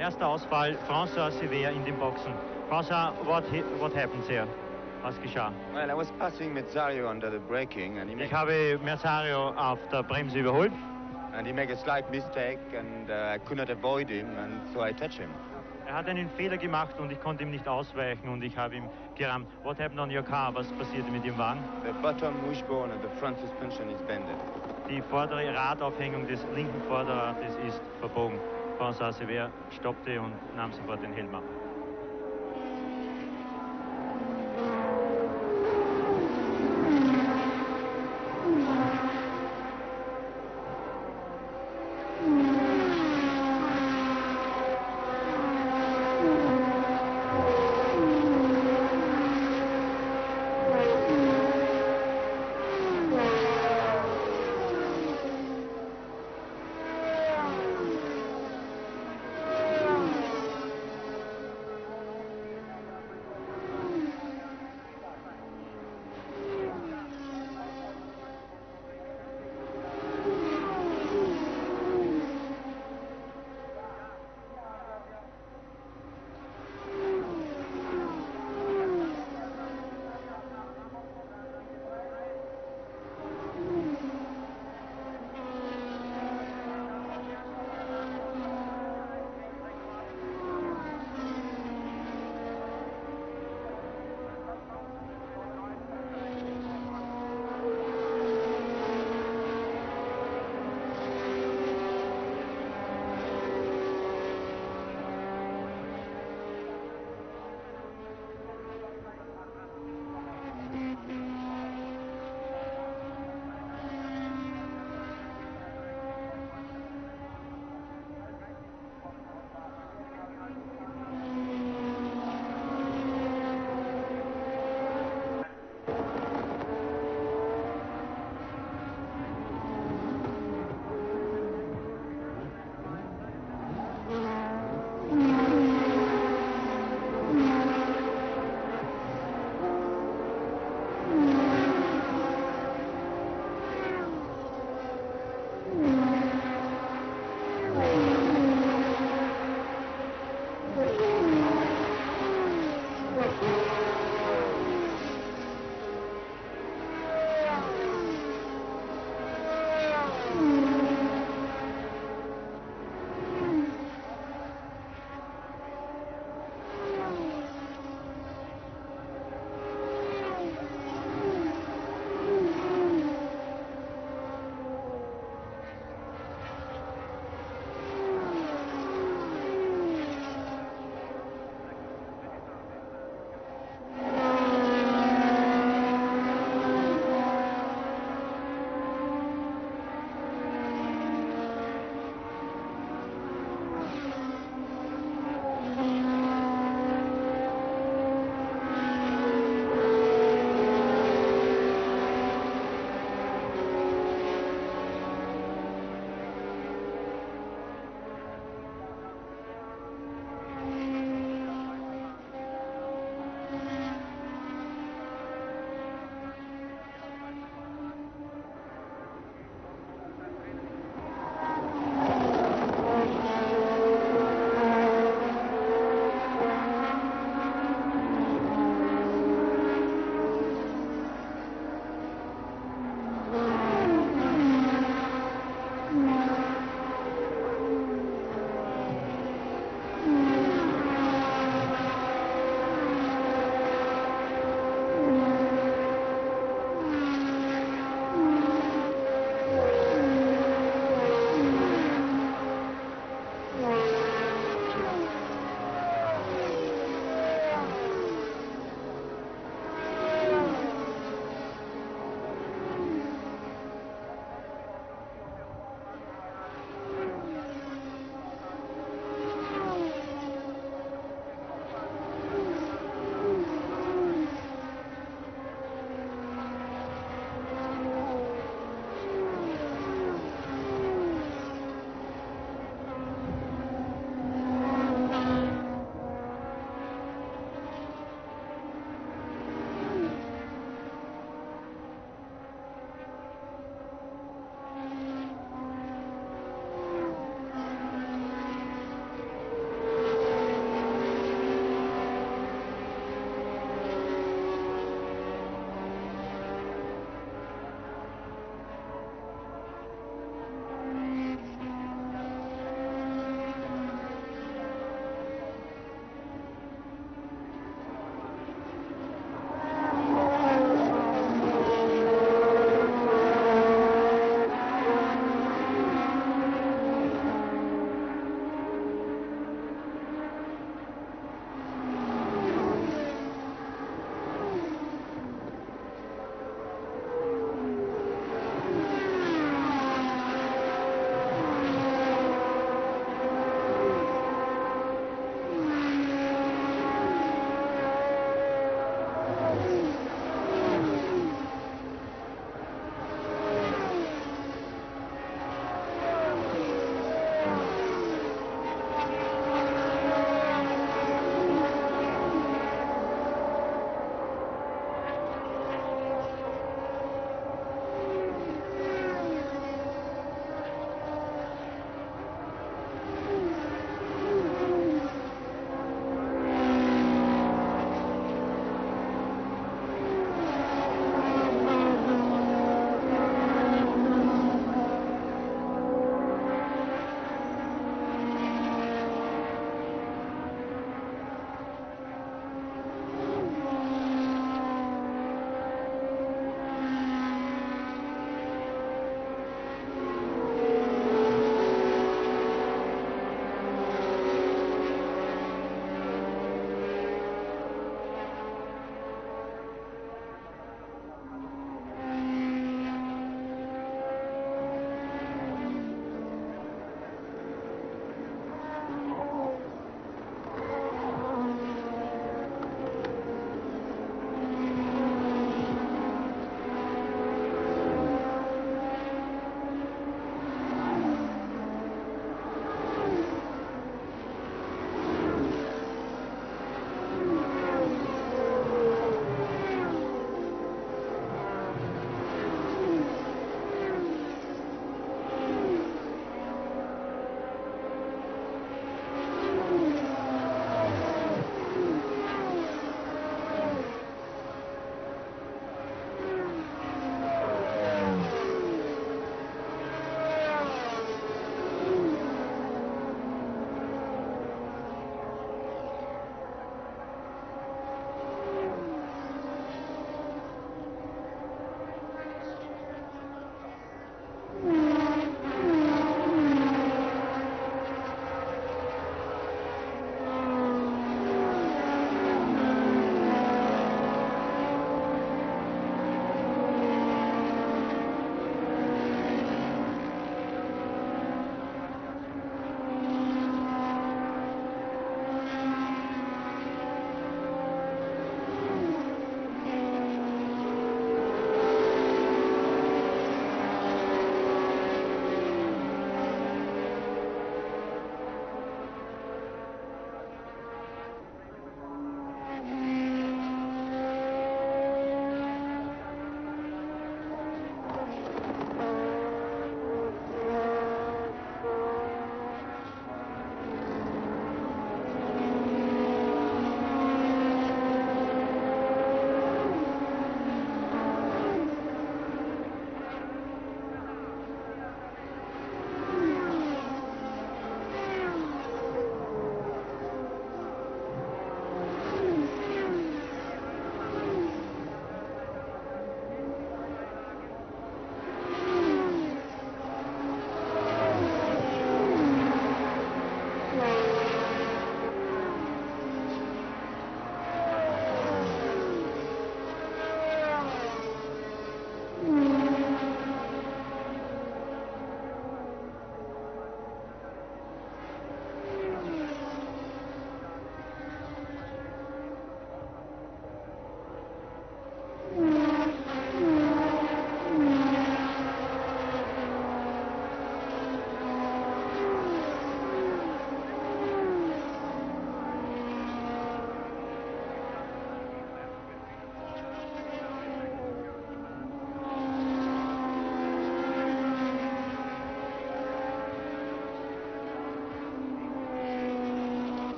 Erster Ausfall, François Sever in den Boxen. François, what happened here? Was geschah? Well, I was passing Mezzario under the braking and Ich habe Merzario auf der Bremse überholt. and he made a slight mistake and I could not avoid him and so I touched him. Er hat einen Fehler gemacht und ich konnte ihm nicht ausweichen und ich habe ihm gerammt. What happened on your car? Was passierte mit dem Wagen? The bottom wishbone of the front suspension is bended. Die vordere Radaufhängung des linken Vorderrades ist verbogen. François Sever stoppte und nahm sofort den Helm ab.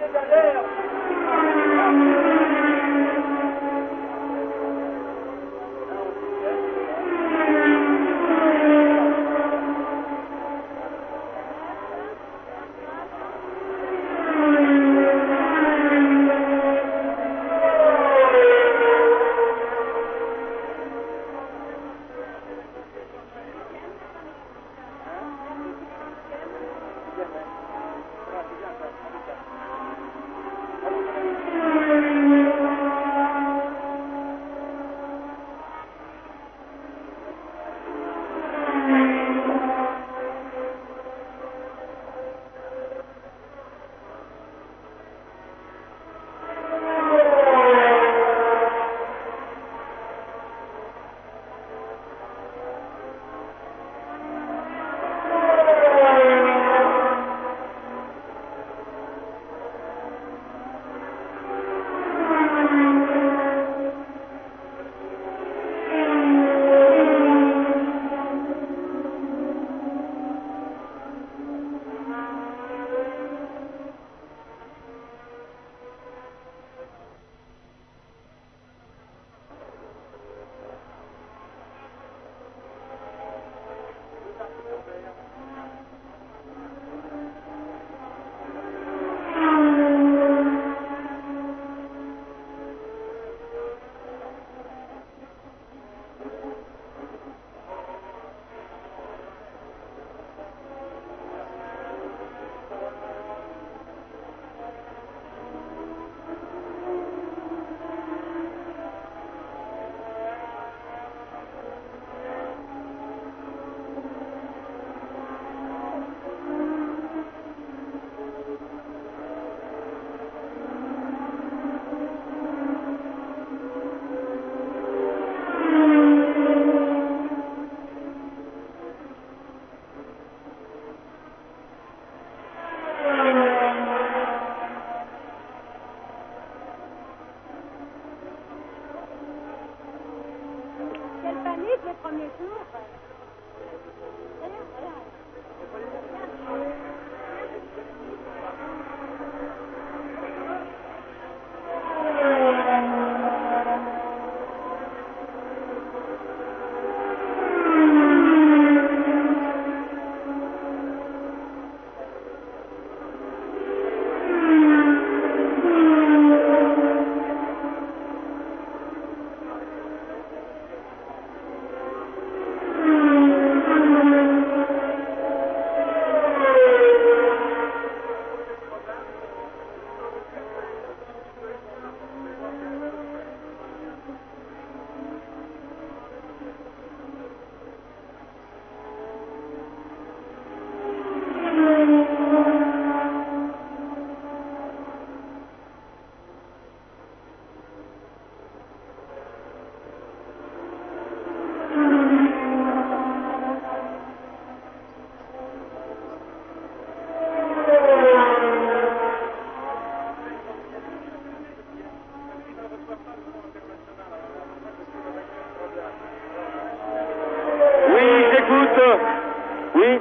Oui.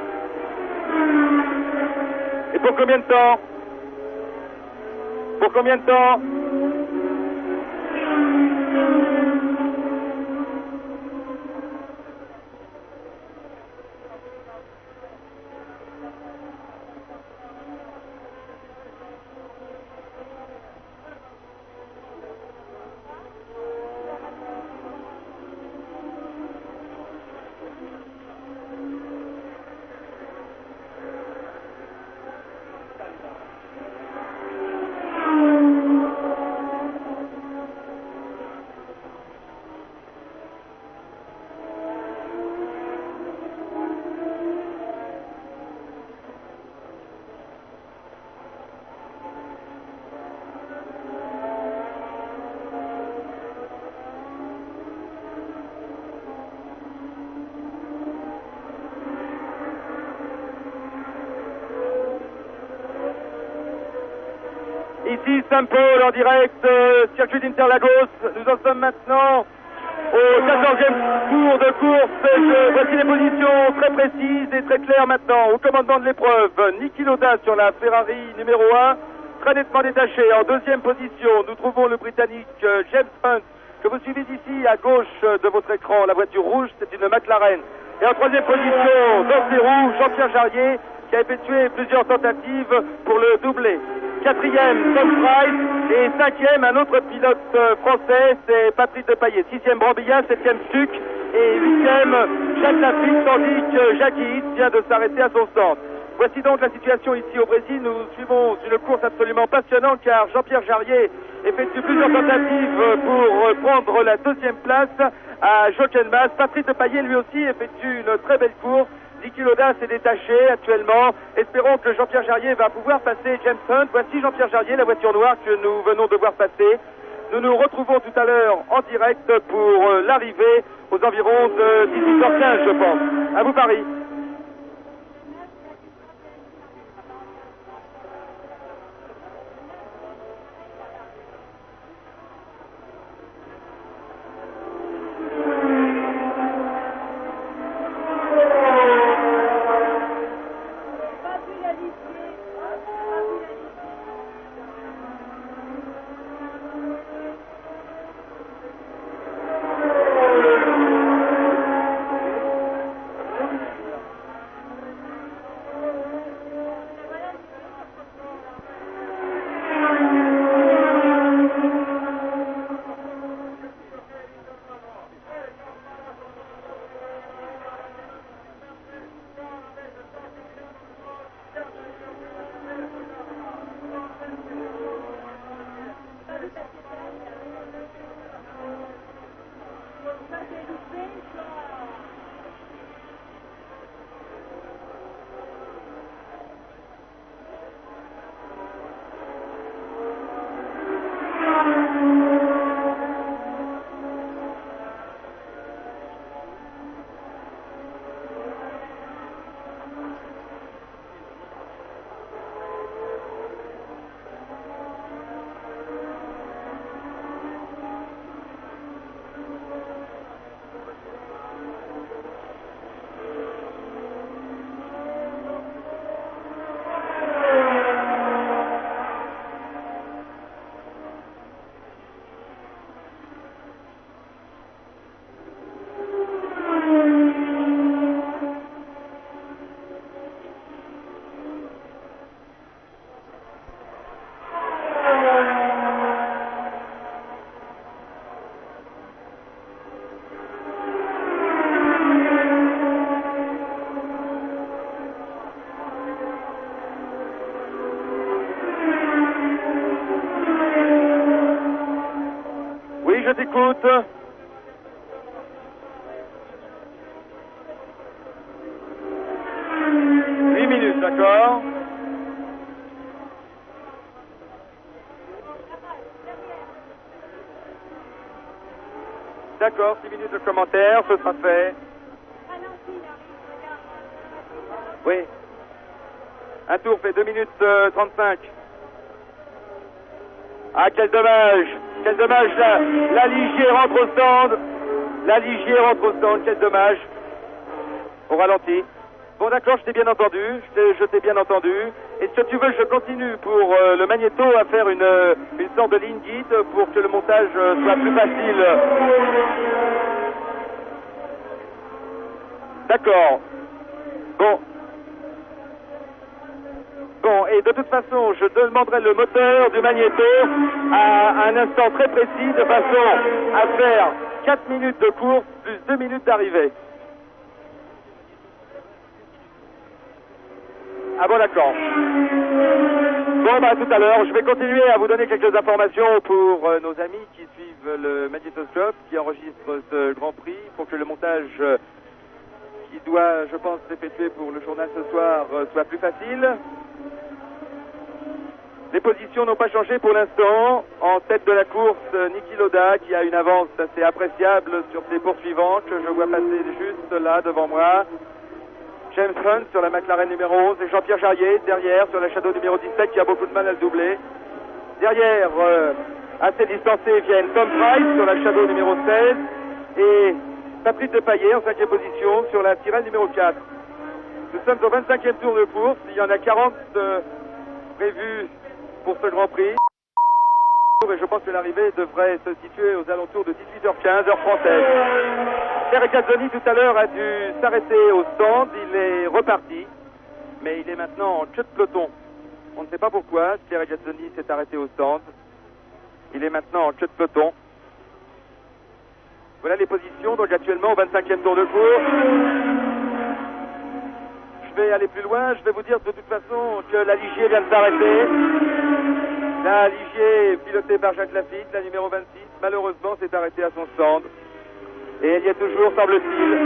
Et pour combien de temps? Pour combien de temps? Ici Saint-Paul en direct, circuit d'Interlagos. Nous en sommes maintenant au 14e tour de course. Voici les positions très précises et très claires maintenant. Au commandement de l'épreuve, Niki Lauda sur la Ferrari numéro 1. très nettement détaché. En deuxième position, nous trouvons le Britannique James Hunt, que vous suivez ici à gauche de votre écran. La voiture rouge, c'est une McLaren. Et en troisième position, dans ses roues, Jean-Pierre Jarier, qui a effectué plusieurs tentatives pour le doubler. Quatrième, Tom Price. Et cinquième, un autre pilote français, c'est Patrick Depailler. Sixième, Brambilla. Septième, Stuck. Et huitième, Jacques Lafitte, tandis que Jacques Hitt vient de s'arrêter à son stand. Voici donc la situation ici au Brésil. Nous suivons une course absolument passionnante car Jean-Pierre Jarier effectue plusieurs tentatives pour prendre la deuxième place à Jochen-Mass. Patrick Depailler lui aussi effectue une très belle course. Niki Lauda s'est détaché actuellement. Espérons que Jean-Pierre Jarier va pouvoir passer James Hunt. Voici Jean-Pierre Jarier, la voiture noire que nous venons de voir passer. Nous nous retrouvons tout à l'heure en direct pour l'arrivée aux environs de 18h15, je pense. À vous Paris. Je t'écoute. Huit minutes, d'accord. D'accord, 6 minutes de commentaire, ce sera fait. Oui. Un tour fait 2 minutes 35. Ah, quel dommage. Quel dommage, la Ligier rentre au stand. La Ligier rentre au stand, quel dommage. Au ralenti. Bon d'accord, je t'ai bien entendu, je t'ai bien entendu. Et si tu veux, je continue pour le magnéto à faire une sorte de ligne guide pour que le montage soit plus facile. D'accord. Bon. Bon, et de toute façon, je demanderai le moteur du magnéto à un instant très précis de façon à faire 4 minutes de course plus 2 minutes d'arrivée. Ah bon, d'accord. Bon, bah tout à l'heure, je vais continuer à vous donner quelques informations pour nos amis qui suivent le magnétoscope, qui enregistre ce Grand Prix, pour que le montage qui doit, je pense, s'effectuer pour le journal ce soir soit plus facile. Les positions n'ont pas changé pour l'instant. En tête de la course, Niki Lauda qui a une avance assez appréciable sur ses poursuivants que je vois passer juste là devant moi. James Hunt sur la McLaren numéro 11 et Jean-Pierre Jarier derrière sur la Shadow numéro 17 qui a beaucoup de mal à le doubler. Derrière, assez distancés, viennent Tom Price sur la Shadow numéro 16 et Patrick Depailler en 5e position sur la Tyrrell numéro 4. Nous sommes au 25e tour de course, il y en a 40 prévus pour ce Grand Prix. Et je pense que l'arrivée devrait se situer aux alentours de 18h15, heure française. Pierre Gazzoni tout à l'heure a dû s'arrêter au stand, il est reparti, mais il est maintenant en queue de peloton. On ne sait pas pourquoi, Pierre Gazzoni s'est arrêté au stand. Il est maintenant en queue de peloton. Voilà les positions, donc actuellement au 25e tour de course. Je vais aller plus loin, je vais vous dire de toute façon que la Ligier vient de s'arrêter. La Ligier, pilotée par Jacques Lafitte, la numéro 26, malheureusement s'est arrêtée à son stand. Et elle y est toujours, semble-t-il.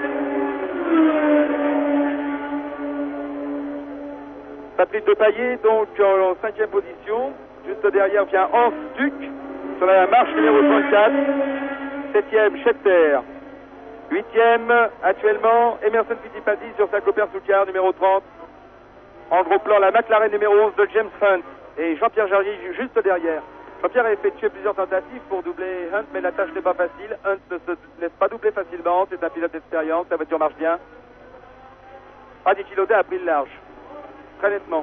Patrick Depailler, donc en 5e position. Juste derrière vient Hans Duc sur la marche numéro 34. 7e, Schetter. 8e, actuellement, Emerson Fittipaldi sur sa Cooper Soucar numéro 30. En gros plan, la McLaren numéro 11 de James Hunt. Et Jean-Pierre Jarier juste derrière. Jean-Pierre a effectué plusieurs tentatives pour doubler Hunt, mais la tâche n'est pas facile. Hunt ne se laisse pas doubler facilement, c'est un pilote d'expérience, la voiture marche bien. Niki Lauda a pris le large, très nettement.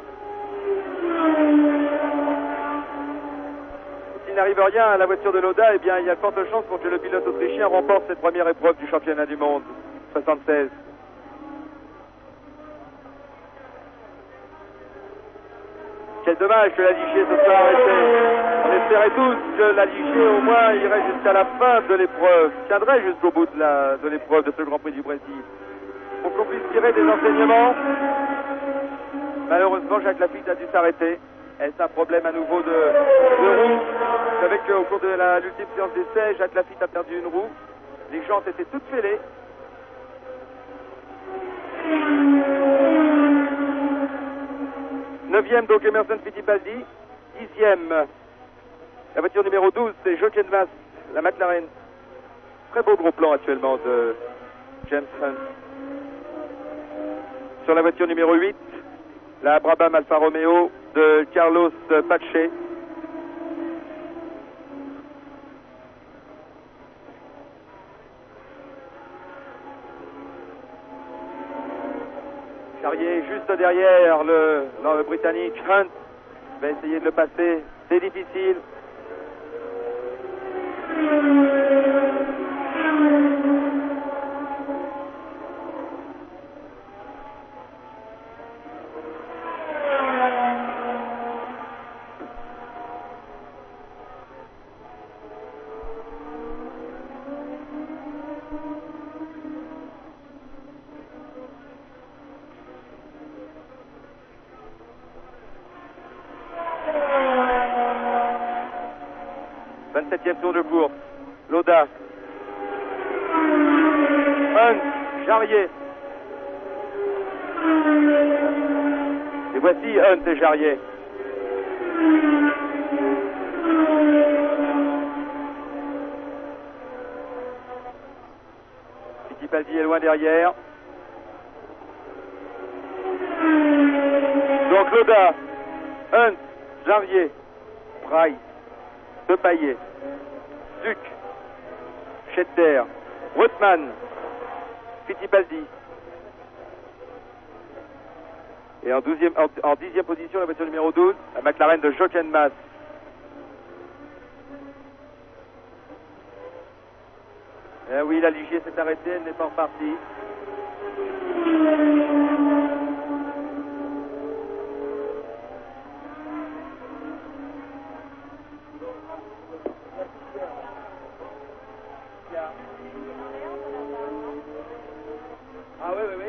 S'il n'arrive rien à la voiture de Lauda, eh bien il y a de fortes chances pour que le pilote autrichien remporte cette première épreuve du championnat du monde 76. Quel dommage que la Ligier se soit arrêtée. On espérait tous que la Ligier au moins irait jusqu'à la fin de l'épreuve, tiendrait jusqu'au bout de l'épreuve de ce Grand Prix du Brésil. Pour qu'on puisse tirer des enseignements, malheureusement Jacques Lafitte a dû s'arrêter. Est-ce un problème à nouveau de roue? Vous savez qu'au cours de l'ultime séance d'essai, Jacques Lafitte a perdu une roue. Les jantes étaient toutes fêlées. Neuvième donc Emerson Fittipaldi. 10e, la voiture numéro 12, c'est Jochen Mass, la McLaren. Très beau gros plan actuellement de James Hunt. Sur la voiture numéro 8, la Brabham Alfa Romeo de Carlos Pache. Charrier juste derrière le Britannique. Hunt va essayer de le passer, c'est difficile. Tour de course. Lauda. Hunt. Jarier. Et voici Hunt et Jarier. Fittipaldi est loin derrière. Donc Lauda, Hunt, Jarier, Price, Depailler, Duc, Schetter, Rothman, Fittipaldi. Et en 10e position, la voiture numéro 12, la McLaren de Jochen Mass. Eh oui, la Ligier s'est arrêtée, elle n'est pas repartie. Ah oui, oui, oui.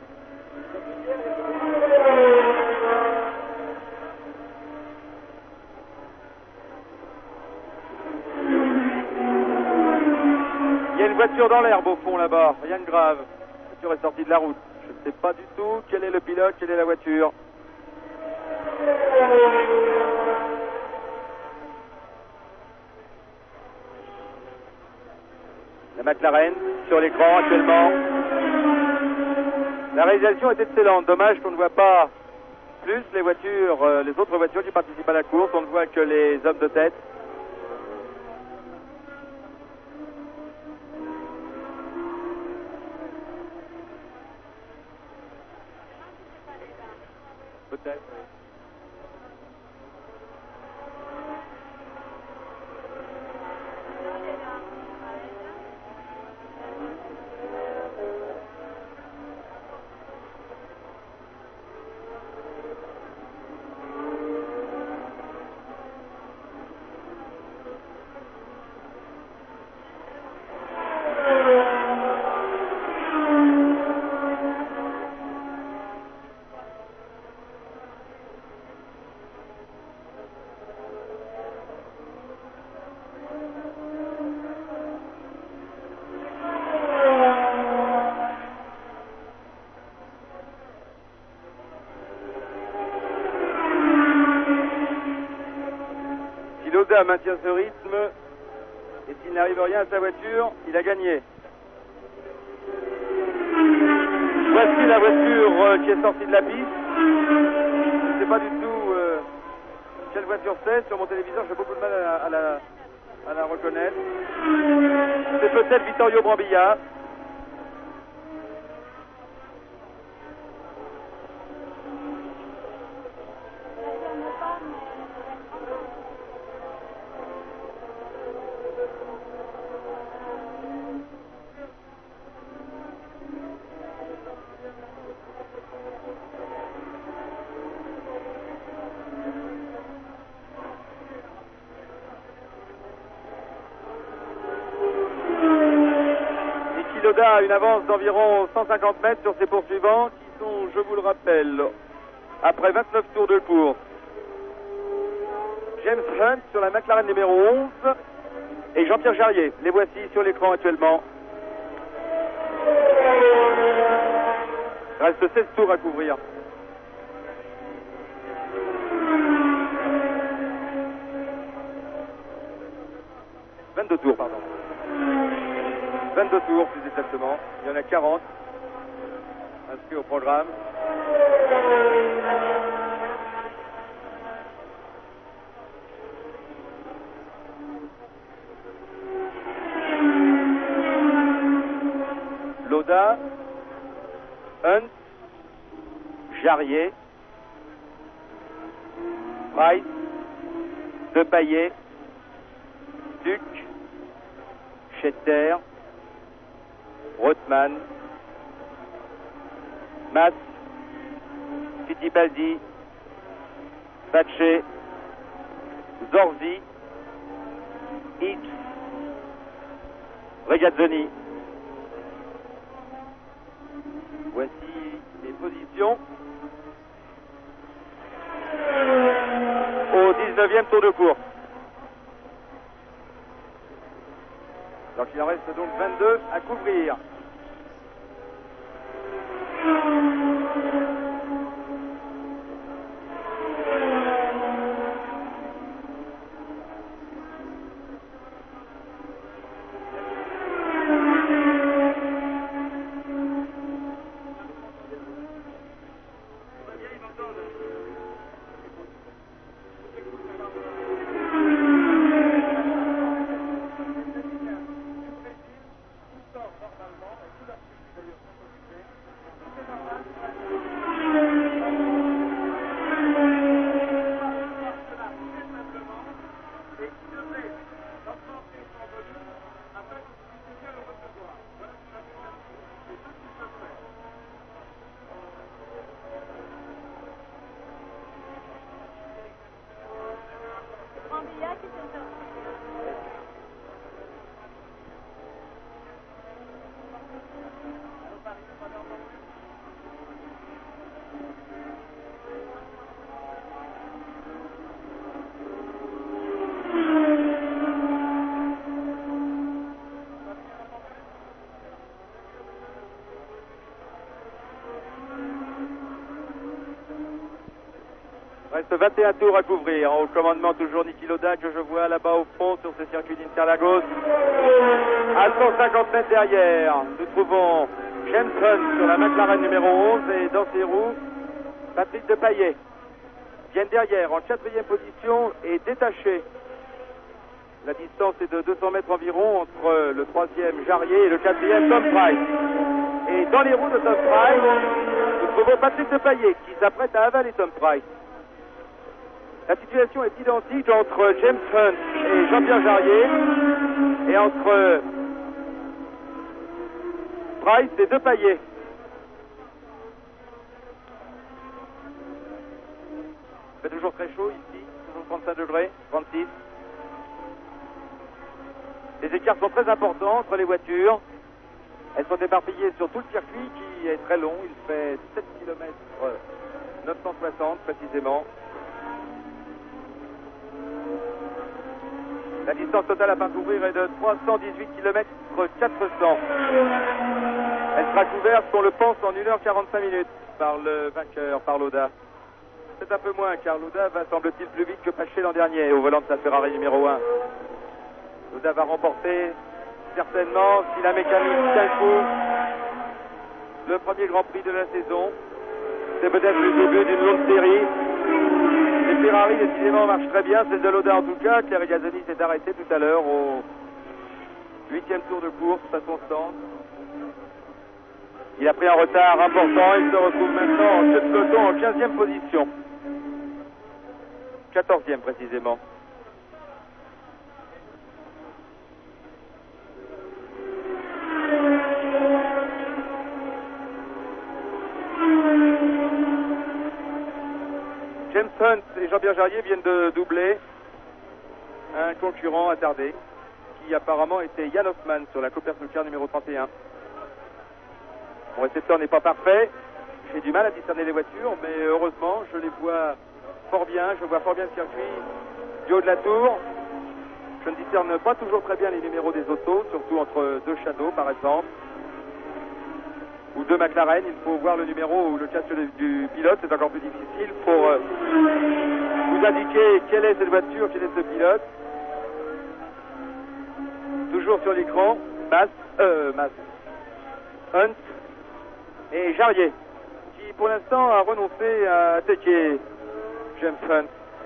Il y a une voiture dans l'herbe au fond là-bas, rien de grave. La voiture est sortie de la route. Je ne sais pas du tout quel est le pilote, quelle est la voiture. La McLaren sur l'écran actuellement. La réalisation est excellente. Dommage qu'on ne voit pas plus les voitures, les autres voitures qui participent à la course. On ne voit que les hommes de tête. Peut-être. Loda maintient ce rythme. Et s'il n'arrive rien à sa voiture, il a gagné. Voici la voiture qui est sortie de la piste. Je ne sais pas du tout quelle voiture c'est. Sur mon téléviseur, j'ai beaucoup de mal à la reconnaître. C'est peut-être Vittorio Brambilla. Loda a une avance d'environ 150 mètres sur ses poursuivants qui sont, je vous le rappelle, après 29 tours de course, James Hunt sur la McLaren numéro 11 et Jean-Pierre Jarier. Les voici sur l'écran actuellement. Il reste 16 tours à couvrir. « 22 tours, pardon. 22 tours plus exactement, il y en a 40 inscrits au programme. Loda, Hunt, Jarier, Price, Depailler, Duc, Schetter, Rothman, Mas, Fittipaldi, Pache, Zorzi, X, Regazzoni. Voici les positions au 19e tour de course. Donc il en reste donc 22 à couvrir. Reste 21 tours à couvrir. Au commandement toujours Niki Loda que je vois là-bas au fond sur ce circuit d'Interlagos. À 150 mètres derrière, nous trouvons James Hunt sur la McLaren numéro 11 et dans ses roues, Patrick Depailler. Viennent derrière en 4e position et détaché. La distance est de 200 mètres environ entre le 3e Jarier et le 4e Tom Price. Et dans les roues de Tom Price, nous trouvons Patrick Depailler qui s'apprête à avaler Tom Price. La situation est identique entre James Hunt et Jean-Pierre Jarier et entre Price et Depailler. Il fait toujours très chaud ici, toujours 35 degrés, 36. Les écarts sont très importants entre les voitures. Elles sont éparpillées sur tout le circuit qui est très long. Il fait 7 km 960 précisément. La distance totale à parcourir est de 318 km 400. Elle sera couverte, on le pense, en 1h45 minutes par le vainqueur, par Loda. C'est un peu moins, car Louda va, semble-t-il, plus vite que Paché l'an dernier au volant de sa Ferrari numéro 1. Louda va remporter, certainement, si la mécanique tient le coup, le premier Grand Prix de la saison. C'est peut-être le début d'une longue série. Les Ferrari, décidément, marchent très bien. Celle de Louda, en tout cas. Claire Regazzoni s'est arrêté tout à l'heure au 8e tour de course, à son stand. Il a pris un retard important. Il se retrouve maintenant en queue de peloton en 15e position. 14e précisément. James Hunt et Jean-Pierre Jarier viennent de doubler un concurrent attardé qui apparemment était Jan Hoffmann sur la Cooper Car numéro 31. Mon récepteur n'est pas parfait, j'ai du mal à discerner les voitures, mais heureusement je les vois fort bien, je vois fort bien le circuit du haut de la tour. Je ne discerne pas toujours très bien les numéros des autos, surtout entre deux Shadow par exemple, ou deux McLaren. Il faut voir le numéro ou le casque du pilote, c'est encore plus difficile pour vous indiquer quelle est cette voiture, quel est ce pilote. Toujours sur l'écran, Hunt et Jarier, qui pour l'instant a renoncé à attaquer James Hunt.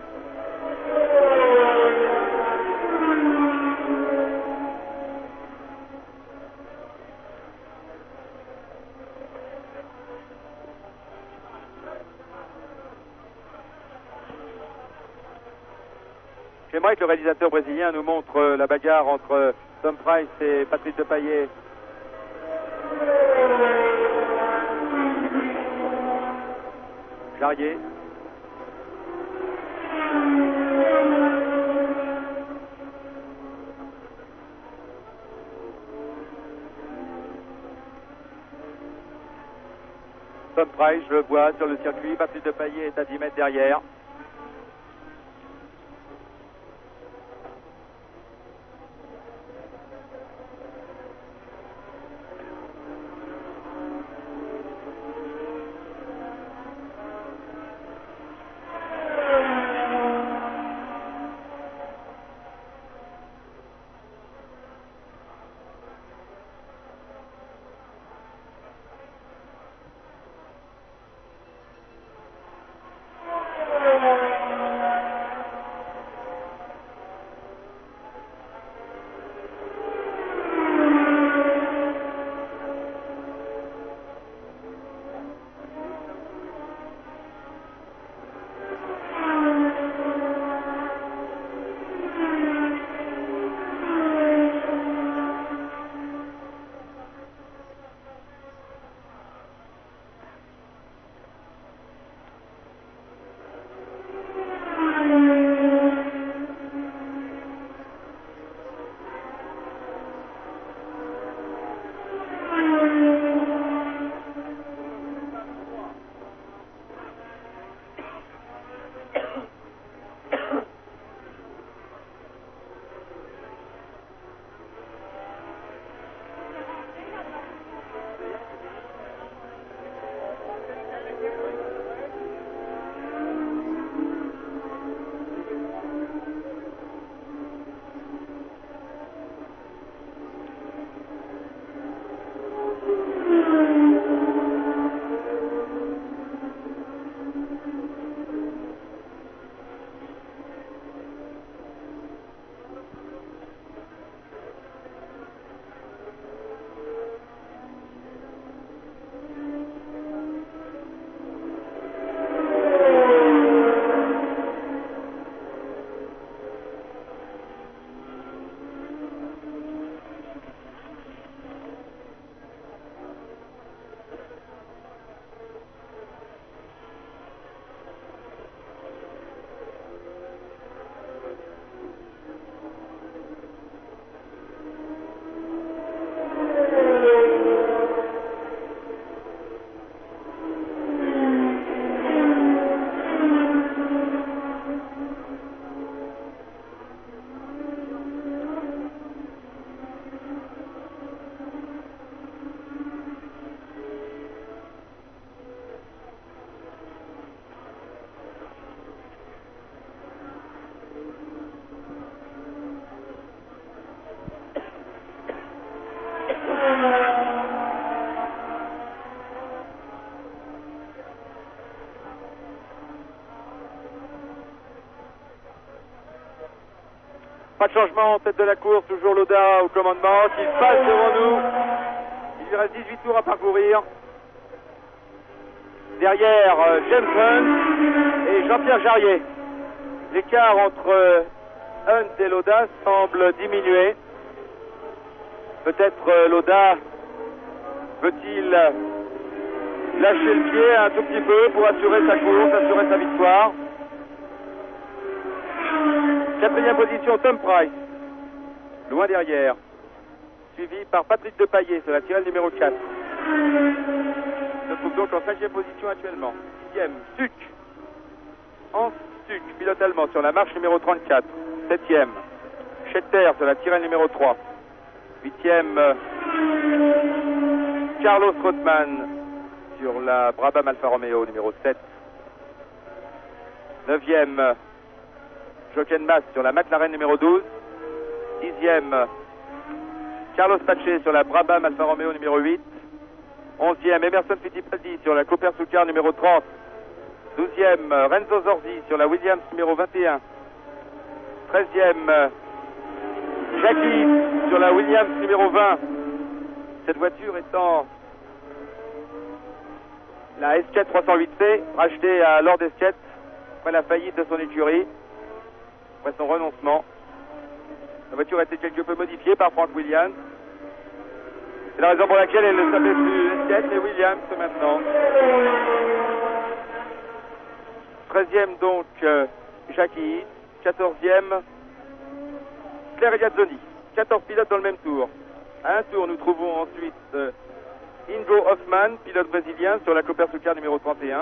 J'aimerais que le réalisateur brésilien nous montre la bagarre entre Tom Price et Patrice Depailler. Jarier. Tom Price, je le vois sur le circuit. Patrice Depailler est à 10 mètres derrière. Pas de changement en tête de la course, toujours Lauda au commandement, qui passe devant nous. Il lui reste 18 tours à parcourir. Derrière, James Hunt et Jean-Pierre Jarier. L'écart entre Hunt et Lauda semble diminuer. Peut-être Lauda veut-il lâcher le pied un tout petit peu pour assurer sa course, assurer sa victoire. Quatrième position, Tom Price, loin derrière, suivi par Patrick Depailler sur la tirelle numéro 4. Se trouve donc en 5e position actuellement. 6e, Stuck, Hans Stuck, pilote allemand sur la marche numéro 34. 7e, Schetter sur la tirelle numéro 3. 8e, Carlos Rothman sur la Brabham Alfa Romeo numéro 7. 9e, Jochen Mass sur la McLaren numéro 12. 10e, Carlos Pache sur la Brabham Alfa Romeo numéro 8. 11e, Emerson Fittipaldi sur la Cooper Sucar numéro 30. 12e, Renzo Zorzi sur la Williams numéro 21. 13e, Jackie sur la Williams numéro 20. Cette voiture étant la S4 308C, rachetée à Lord S4 après la faillite de son écurie, après son renoncement. La voiture a été quelque peu modifiée par Frank Williams. C'est la raison pour laquelle elle ne s'appelle plus S4 mais Williams maintenant. 13e donc Jackie, 14e Claire Eliazzoni. 14 pilotes dans le même tour. À un tour, nous trouvons ensuite Ingo Hoffmann, pilote brésilien sur la Cooper Sucar numéro 31.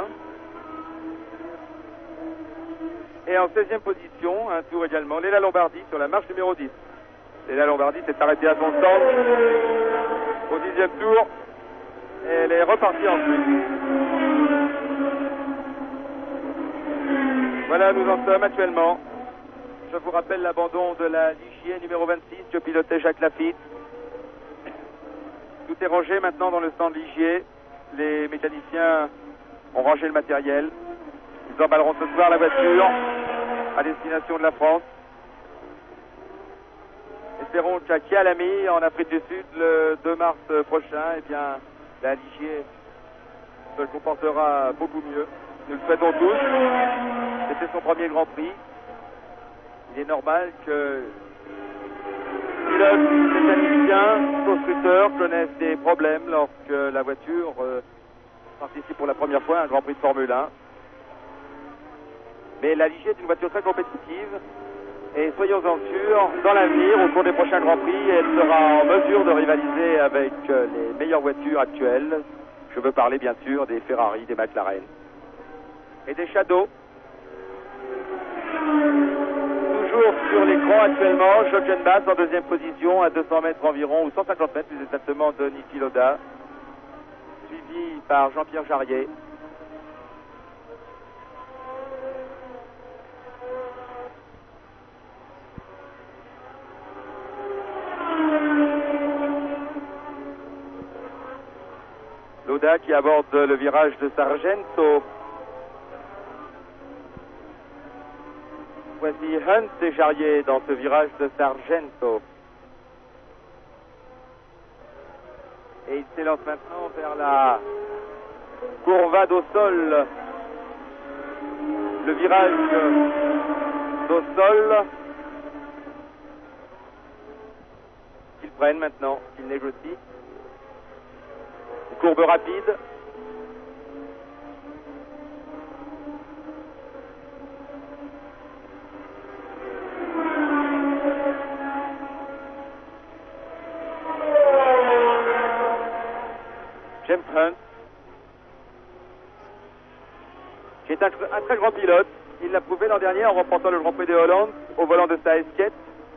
Et en 16e position, un tour également, Léla Lombardi sur la marche numéro 10. Léla Lombardi s'est arrêtée à son stand au 10e tour et elle est repartie ensuite. Voilà, nous en sommes actuellement. Je vous rappelle l'abandon de la Ligier numéro 26 que pilotait Jacques Lafitte. Tout est rangé maintenant dans le stand Ligier. Les mécaniciens ont rangé le matériel. Ils emballeront ce soir la voiture à destination de la France. Espérons qu'à Kialami, en Afrique du Sud, le 2 mars prochain, eh bien, la Ligier se comportera beaucoup mieux. Nous le souhaitons tous. C'était son premier Grand Prix. Il est normal que pilotes, mécaniciens, constructeurs connaissent des problèmes lorsque la voiture participe pour la première fois à un Grand Prix de Formule 1. Mais la Ligier est une voiture très compétitive et soyons-en sûrs, dans l'avenir, au cours des prochains Grands Prix, elle sera en mesure de rivaliser avec les meilleures voitures actuelles. Je veux parler bien sûr des Ferrari, des McLaren et des Shadow. Toujours sur l'écran actuellement, Jochen Mass en 2e position à 200 mètres environ, ou 150 mètres plus exactement, de Niki Lauda, suivi par Jean-Pierre Jarier. Lauda qui aborde le virage de Sargento. Voici Hunt et Jarier dans ce virage de Sargento. Et il s'élance maintenant vers la Curva do Sol. Le virage do Sol qu'ils prennent maintenant, qu'ils négocient. Une courbe rapide. James Hunt, qui est un très grand pilote. Il l'a prouvé l'an dernier en remportant le Grand Prix de Hollande au volant de sa S4.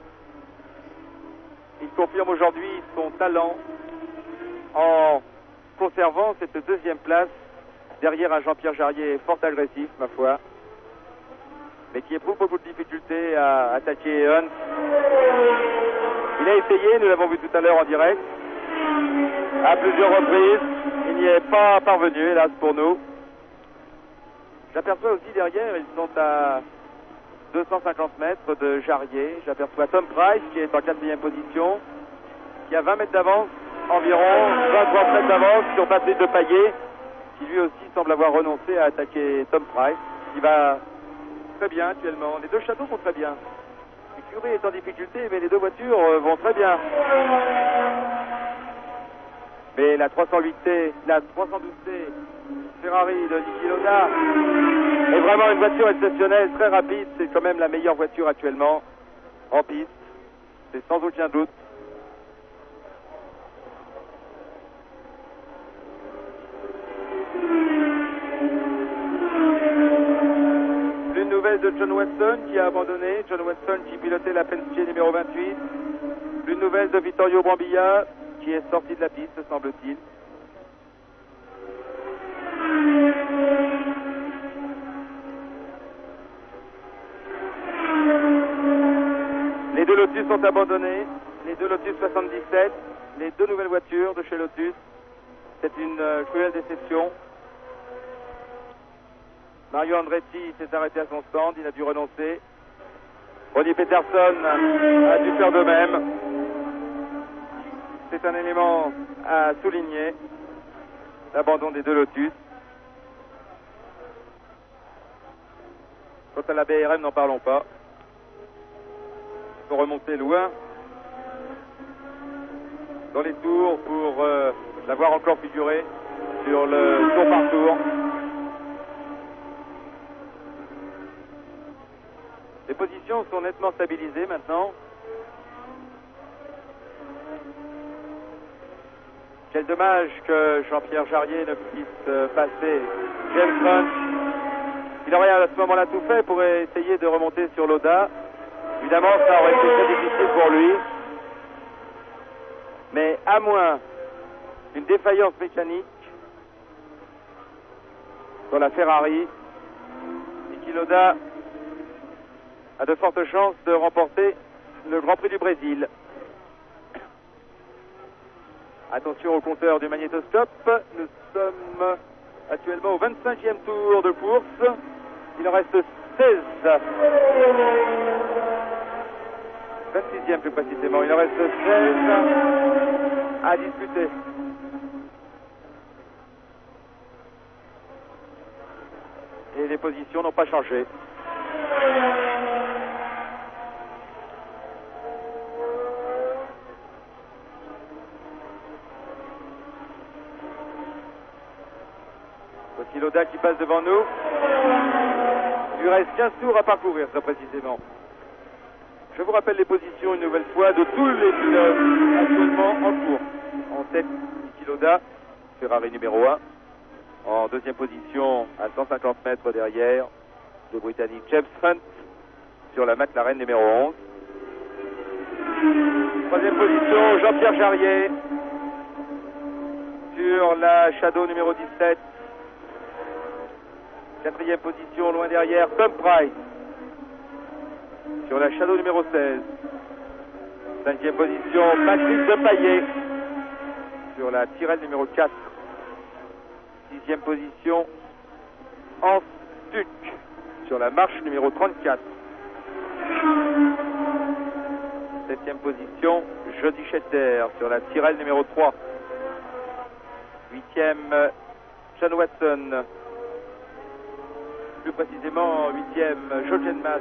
Il confirme aujourd'hui son talent en conservant cette 2e place derrière un Jean-Pierre Jarier fort agressif, ma foi, mais qui éprouve beaucoup de difficultés à attaquer Hunt. Il a essayé, nous l'avons vu tout à l'heure en direct, à plusieurs reprises. Il n'y est pas parvenu, hélas pour nous. J'aperçois aussi derrière, ils sont à 250 mètres de Jarier. J'aperçois Tom Price qui est en 4e position, qui a 20 mètres d'avance environ, 20-30 mètres d'avance sur Patrice Depailler, qui lui aussi semble avoir renoncé à attaquer Tom Price, qui va très bien actuellement. Les deux châteaux vont très bien. L'écurie est en difficulté, mais les deux voitures vont très bien. Mais la 308T, la 312T Ferrari de Niki Lauda est vraiment une voiture exceptionnelle, très rapide. C'est quand même la meilleure voiture actuellement en piste. C'est sans aucun doute. Une nouvelle de John Weston qui a abandonné. John Weston qui pilotait la Penske numéro 28. Une nouvelle de Vittorio Brambilla qui est sorti de la piste, semble-t-il. Les deux Lotus sont abandonnés. Les deux Lotus 77. Les deux nouvelles voitures de chez Lotus. C'est une cruelle déception. Mario Andretti s'est arrêté à son stand, il a dû renoncer. Ronnie Peterson a dû faire de même. C'est un élément à souligner, l'abandon des deux Lotus. Quant à la BRM, n'en parlons pas. Il faut remonter loin dans les tours pour l'avoir encore figuré sur le tour par tour. Les positions sont nettement stabilisées maintenant. Quel dommage que Jean-Pierre Jarier ne puisse passer James Hunt. Il aurait à ce moment-là tout fait pour essayer de remonter sur Lauda. Évidemment, ça aurait été très difficile pour lui. Mais à moins d'une défaillance mécanique dans la Ferrari, Niki Lauda a de fortes chances de remporter le Grand Prix du Brésil. Attention au compteur du magnétoscope. Nous sommes actuellement au 25e tour de course. Il en reste 16. 26e plus précisément. Il en reste 16 à disputer. Et les positions n'ont pas changé. Voici Lauda qui passe devant nous. Il lui reste 15 tours à parcourir, très précisément. Je vous rappelle les positions une nouvelle fois de tous les pilotes actuellement en cours. En tête, Niki Lauda, Ferrari numéro 1. En deuxième position, à 150 mètres derrière, le Britannique James Hunt sur la McLaren numéro 11. Troisième position, Jean-Pierre Jarier sur la Shadow numéro 17. Quatrième position, loin derrière, Tom Price sur la Shadow numéro 16. Cinquième position, Patrice Depailler sur la Tyrrell numéro 4. Sixième position, Hans Stuck sur la marche numéro 34. Septième position, Jody Scheckter sur la Tyrrell numéro 3. Huitième, John Watson. Plus précisément, huitième, Joe Genmas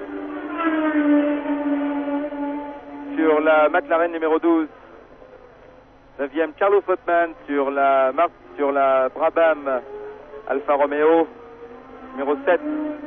sur la McLaren numéro 12. Neuvième, Carlos Rotman sur la Brabham Alfa Romeo numéro 7.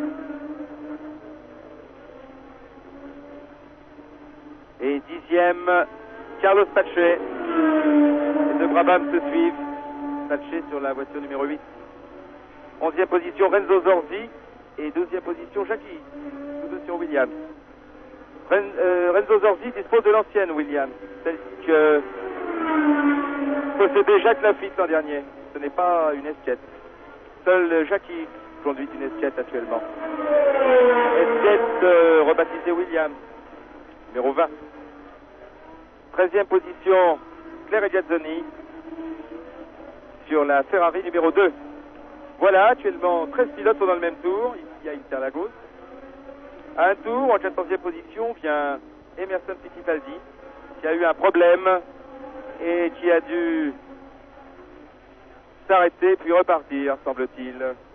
Et dixième, Carlos Pache. Les deux Brabham se suivent. Pache sur la voiture numéro 8. Onzième position, Renzo Zorzi. Et deuxième position, Jackie, tous deux sur Williams. Renzo Zorzi dispose de l'ancienne Williams, celle que possédait Jacques Lafitte l'an dernier. Ce n'est pas une esquette. Seul Jackie conduit une esquette actuellement. Esquette rebaptisée Williams, numéro 20. 13e position, Claire Regazzoni sur la Ferrari numéro 2. Voilà, actuellement 13 pilotes sont dans le même tour. Ici à Interlagos. À un tour, en 14e position, vient Emerson Fittipaldi, qui a eu un problème et qui a dû s'arrêter puis repartir, semble-t-il.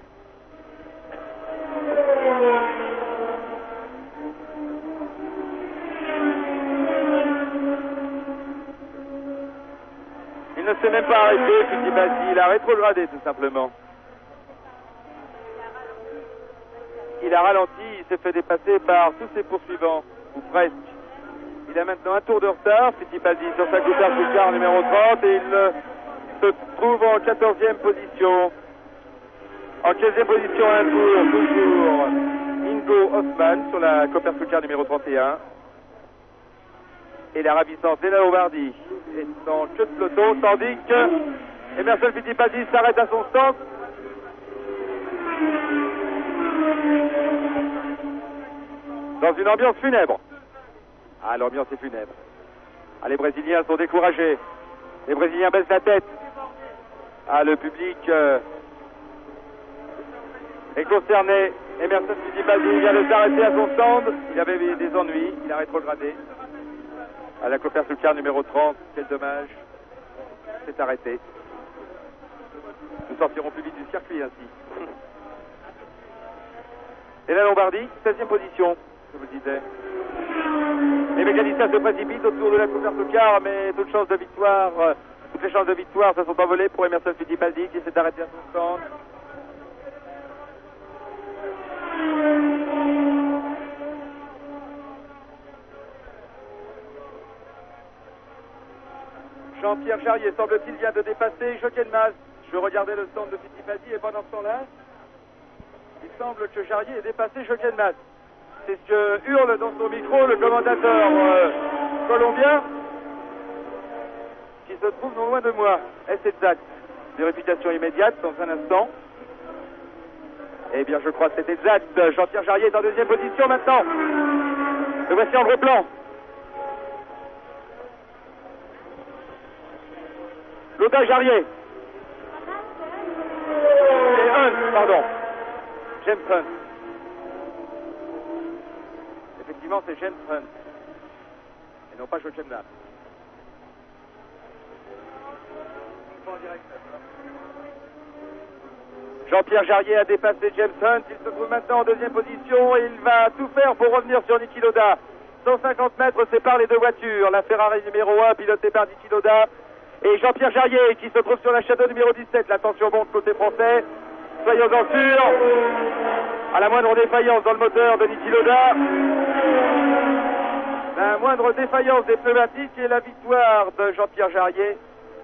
Il ne s'est même pas arrêté, Fittipaldi, il a rétrogradé tout simplement. Il a ralenti, il s'est fait dépasser par tous ses poursuivants, ou presque. Il a maintenant un tour de retard, Fittipaldi sur sa Cooper Supercar numéro 30 et il se trouve en 14e position. En 15e position, un tour, toujours Ingo Hoffmann sur la Cooper Supercar numéro 31. Et la ravissante Lena Lombardi est en queue de peloton, tandis que Emerson Fittipaldi s'arrête à son stand. Dans une ambiance funèbre. Ah, l'ambiance est funèbre. Ah, les Brésiliens sont découragés. Les Brésiliens baissent la tête. Ah, le public est concerné. Emerson Fittipaldi vient de s'arrêter à son stand. Il avait des ennuis. Il a rétrogradé. À la Cooper Supercar numéro 30. Quel dommage. C'est arrêté. Nous sortirons plus vite du circuit ainsi. Et la Lombardie, 16e position, je vous le disais. Les mécaniciens se précipitent autour de la Cooper Supercar, mais toutes les chances de victoire se sont envolées pour Emerson Fittipaldi qui s'est arrêté à son stand. Jean-Pierre Jarier, semble-t-il, vient de dépasser Jochen-Mass. Je regardais le stand de Fittipaldi et pendant ce temps-là, il semble que Jarier ait dépassé Jochen-Mass. C'est ce que hurle dans son micro le commentateur colombien qui se trouve non loin de moi. Est-ce exact? Vérification immédiate dans un instant. Eh bien, je crois que c'est exact. Jean-Pierre Jarier est en 2e position maintenant. Le voici en gros plan. Lothar Jarier. Et Hunt, pardon. James Hunt. Effectivement, c'est James Hunt. Et non pas Jochen Mass. Jean-Pierre Jarier a dépassé James Hunt. Il se trouve maintenant en 2e position et il va tout faire pour revenir sur Niki Lauda. 150 mètres séparent les deux voitures. La Ferrari numéro 1 pilotée par Niki Lauda et Jean-Pierre Jarier qui se trouve sur la Shadow numéro 17. La tension monte côté français. Soyons-en sûrs. À la moindre défaillance dans le moteur de Niki Lauda, la moindre défaillance des pneumatiques et la victoire de Jean-Pierre Jarier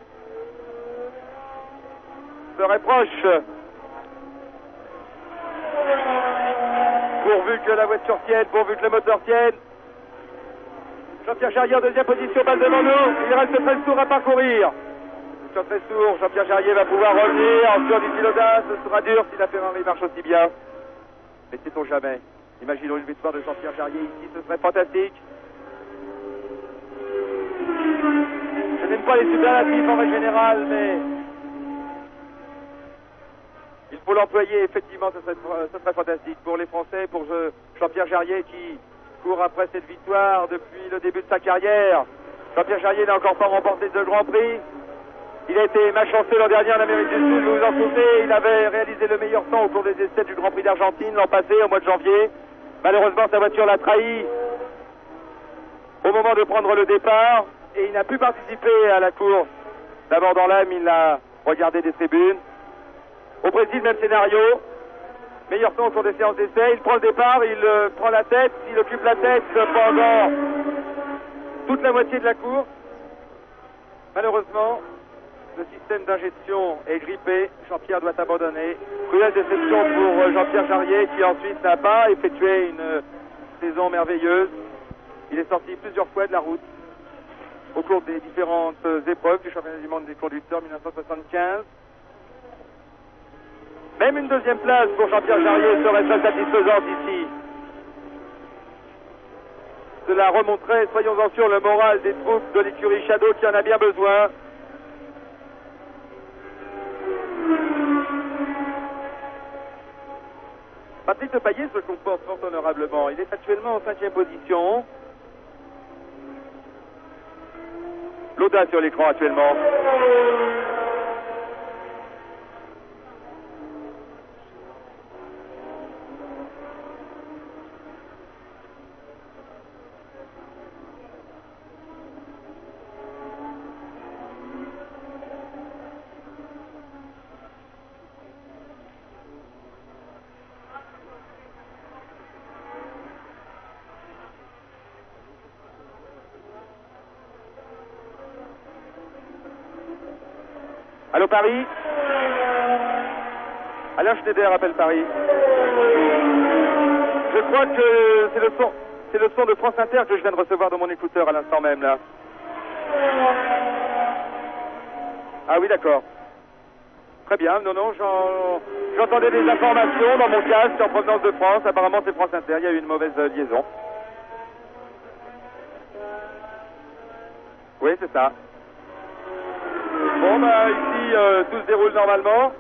serait proche. Pourvu que la voiture tienne, pourvu que le moteur tienne. Jean-Pierre Jarier en 2e position, balle devant nous. Il reste 13 tours à parcourir. Sur 13 tours, Jean-Pierre Jarier va pouvoir revenir sur Niki Lauda. Ce sera dur si la Ferrari marche aussi bien. Mais sait-on jamais. Imaginons une victoire de Jean-Pierre Jarier ici, ce serait fantastique. Je n'aime pas les superlatifs en règle générale, mais il faut l'employer. Effectivement, ce serait fantastique pour les Français, pour Jean-Pierre Jarier qui court après cette victoire depuis le début de sa carrière. Jean-Pierre Jarier n'a encore pas remporté de Grand Prix. Il a été malchanceux l'an dernier en Amérique du Sud, vous vous en souvenez. Il avait réalisé le meilleur temps au cours des essais du Grand Prix d'Argentine l'an passé, au mois de janvier. Malheureusement, sa voiture l'a trahi au moment de prendre le départ et il n'a pu participer à la course. D'abord dans l'âme, il a regardé des tribunes. Au Brésil, même scénario. Meilleur temps au cours des séances d'essai. Il prend le départ, il prend la tête, il occupe la tête pendant toute la moitié de la course. Malheureusement, le système d'injection est grippé. Jean-Pierre doit abandonner. Cruelle déception pour Jean-Pierre Jarier qui ensuite n'a pas effectué une saison merveilleuse. Il est sorti plusieurs fois de la route au cours des différentes épreuves du championnat du monde des conducteurs 1975. Même une 2e place pour Jean-Pierre Jarier serait très satisfaisante ici. Cela remonterait, soyons-en sûrs, le moral des troupes de l'écurie Shadow qui en a bien besoin. Patrick Depailler se comporte fort honorablement. Il est actuellement en 5e position. Lauda sur l'écran actuellement. Allô Paris? Alain Schneider appelle Paris. Je crois que c'est le son de France Inter que je viens de recevoir dans mon écouteur à l'instant même là. Ah oui d'accord. Très bien, non, j'entendais des informations dans mon casque en provenance de France, apparemment c'est France Inter, il y a eu une mauvaise liaison. Oui c'est ça. Bon bah ici tout se déroule normalement.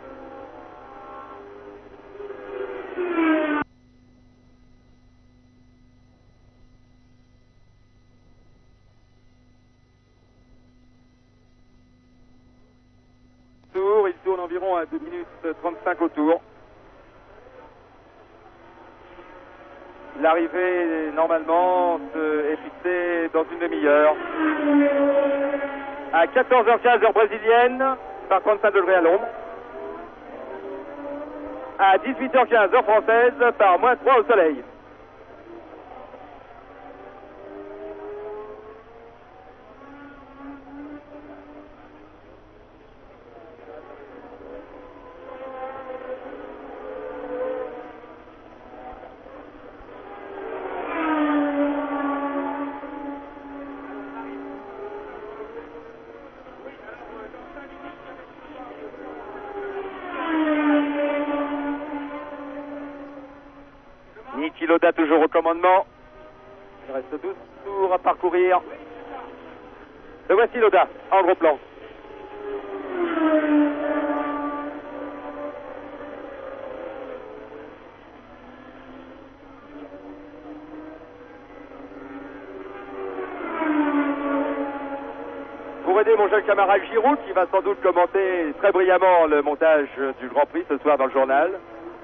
Il tourne environ à 2 minutes 35 au tour. L'arrivée normalement est fixée dans une demi-heure. À 14h15 heure brésilienne, par 35 degrés à l'ombre. À 18h15 heure française, par moins 3 au soleil. Niki Lauda toujours au commandement. Il reste 12 tours à parcourir. Le voici Lauda, en gros plan. Pour aider mon jeune camarade Giroud, qui va sans doute commenter très brillamment le montage du Grand Prix ce soir dans le journal.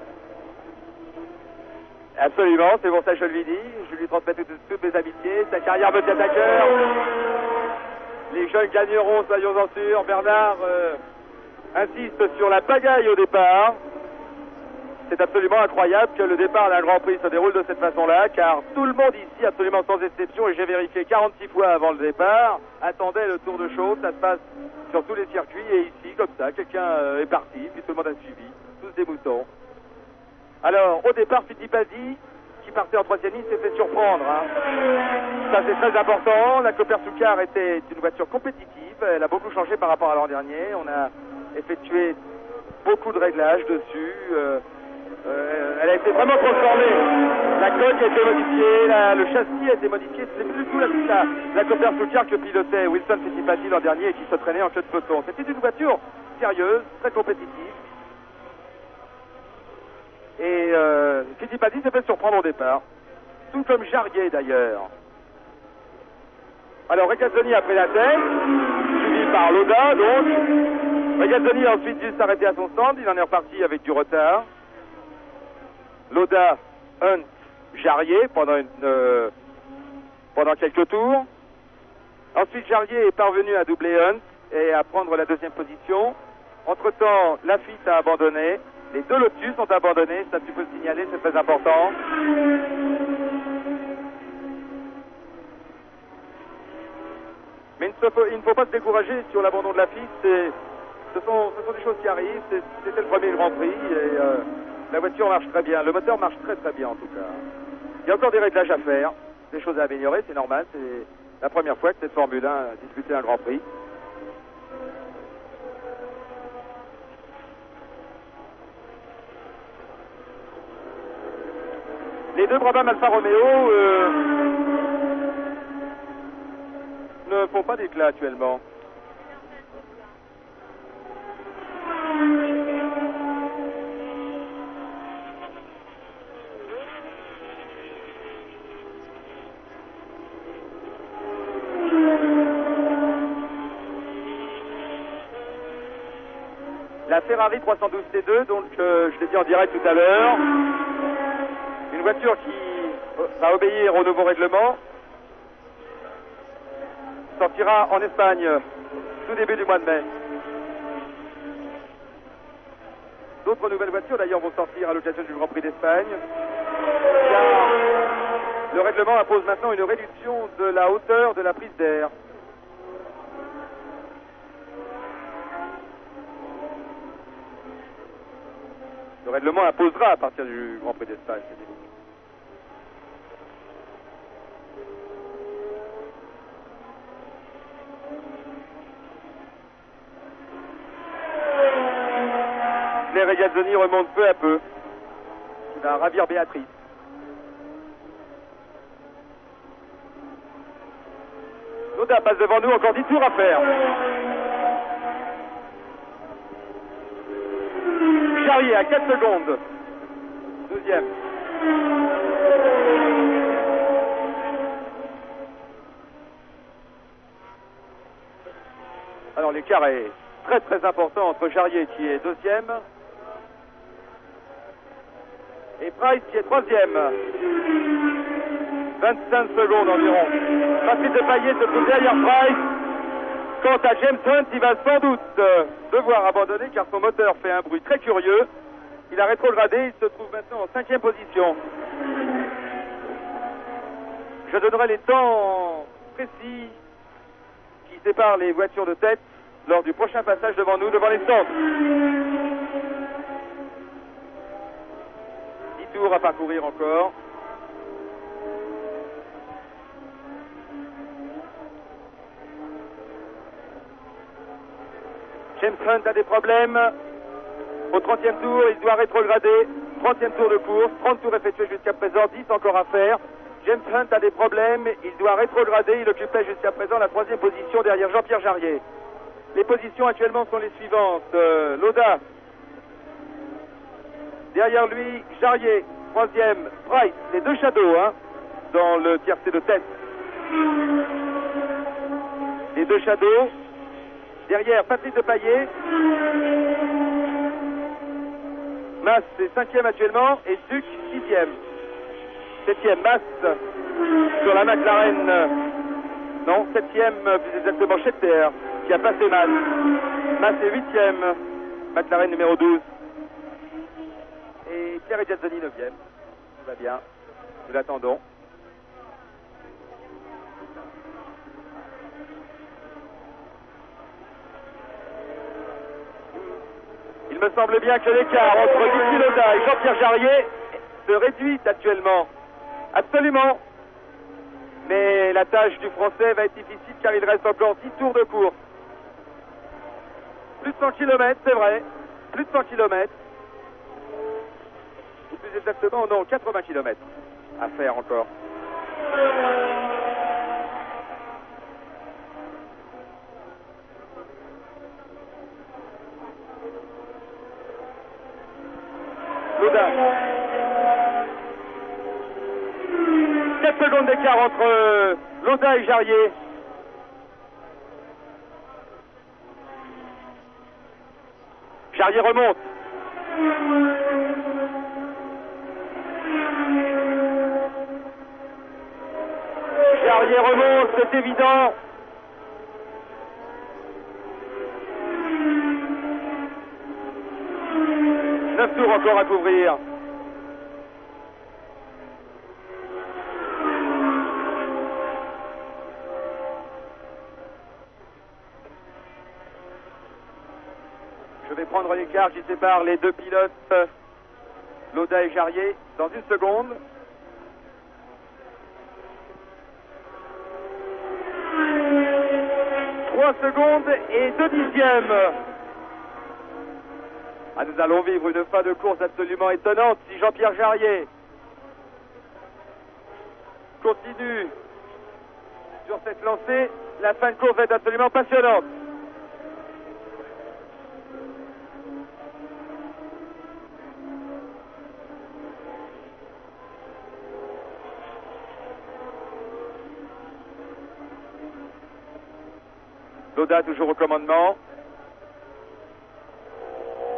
Absolument, c'est pour ça que je lui dis. Je lui transmets toutes mes amitiés. Sa carrière de attaqueur. Les jeunes gagneront, soyons-en sûrs. Bernard insiste sur la pagaille au départ. C'est absolument incroyable que le départ d'un Grand Prix se déroule de cette façon-là, car tout le monde ici, absolument sans exception, et j'ai vérifié 46 fois avant le départ, attendait le tour de chauffe. Ça se passe sur tous les circuits, et ici, comme ça, quelqu'un est parti, puis tout le monde a suivi. Tous des moutons. Alors, au départ, Fittipaldi, qui partait en 3e ligne, s'est fait surprendre. Ça, c'est très important. La Cooper Sucar était une voiture compétitive. Elle a beaucoup changé par rapport à l'an dernier. On a effectué beaucoup de réglages dessus. Elle a été vraiment transformée. La coque a été modifiée, le châssis a été modifié. C'est plus du tout la Cooper Sucar que pilotait Wilson Fittipaldi l'an dernier et qui se traînait en queue de peloton. C'était une voiture sérieuse, très compétitive. Et Fittipaldi s'est fait surprendre au départ, tout comme Jarier d'ailleurs. Alors Regazzoni a pris la tête, suivi par Lauda donc. Regazzoni a ensuite dû s'arrêter à son stand, il en est reparti avec du retard. Lauda, Hunt, Jarier pendant quelques tours. Ensuite Jarier est parvenu à doubler Hunt et à prendre la 2e position. Entre-temps, Lafitte a abandonné. Les 2 Lotus ont abandonné, ça tu peux le signaler, c'est très important. Mais il ne faut pas se décourager sur l'abandon de Lafitte. Ce sont des choses qui arrivent. C'était le premier Grand Prix et la voiture marche très bien. Le moteur marche très très bien en tout cas. Il y a encore des réglages à faire, des choses à améliorer, c'est normal. C'est la première fois que cette Formule 1 disputait un Grand Prix. Les 2 Brabham Alfa Romeo ne font pas d'éclat actuellement. la Ferrari 312 T2, donc je l'ai dit en direct tout à l'heure. Une voiture qui va obéir au nouveau règlement. Sortira en Espagne tout début du mois de mai. D'autres nouvelles voitures d'ailleurs vont sortir à l'occasion du Grand Prix d'Espagne. Car le règlement impose maintenant une réduction de la hauteur de la prise d'air. Le règlement imposera à partir du Grand Prix d'Espagne. Claire Regazzoni remonte peu à peu. Il va ravir Béatrice. Lauda passe devant nous, encore 10 tours à faire. Charrier à 4 secondes. Deuxième. Alors l'écart est très important entre Charrier qui est deuxième et Price qui est troisième. 25 secondes environ. Patrick Depailler se trouve derrière Price. Quant à James Hunt, il va sans doute devoir abandonner car son moteur fait un bruit très curieux. Il a rétrogradé, il se trouve maintenant en 5e position. Je donnerai les temps précis qui séparent les voitures de tête lors du prochain passage devant nous, devant les stands. 10 tours à parcourir encore. James Hunt a des problèmes. Au 30e tour, il doit rétrograder. 30e tour de course, 30 tours effectués jusqu'à présent, 10 encore à faire. James Hunt a des problèmes, il doit rétrograder. Il occupait jusqu'à présent la 3e position derrière Jean-Pierre Jarier. Les positions actuellement sont les suivantes. Lauda, derrière lui, Jarier, 3e, Price, les deux Shadows dans le tiercé de tête. Les deux Shadows. Derrière, Patrick Depailler. Mas est 5e actuellement et Duc 6e. 7e, Mas sur la McLaren. Non, 7e, plus exactement Scheckter, qui a passé Mas. Mas est 8e, McLaren numéro 12. Et Pierre Regazzoni 9e. Tout va bien, nous l'attendons. Il me semble bien que l'écart entre Niki Lauda et Jean-Pierre Jarier se réduit actuellement. Absolument. Mais la tâche du Français va être difficile car il reste encore 10 tours de course. Plus de 100 km, c'est vrai. Plus de 100 km. Ou plus exactement, non, 80 km à faire encore. Lauda. 4 secondes d'écart entre Lauda et Jarier. Jarier remonte. Jarier remonte, c'est évident. Neuf tours encore à couvrir. Je vais prendre l'écart qui sépare les deux pilotes, Lauda et Jarier, dans une seconde. Secondes et 2 dixièmes. Nous allons vivre une fin de course absolument étonnante si Jean-Pierre Jarier continue sur cette lancée. La fin de course va être absolument passionnante. Lauda toujours au commandement.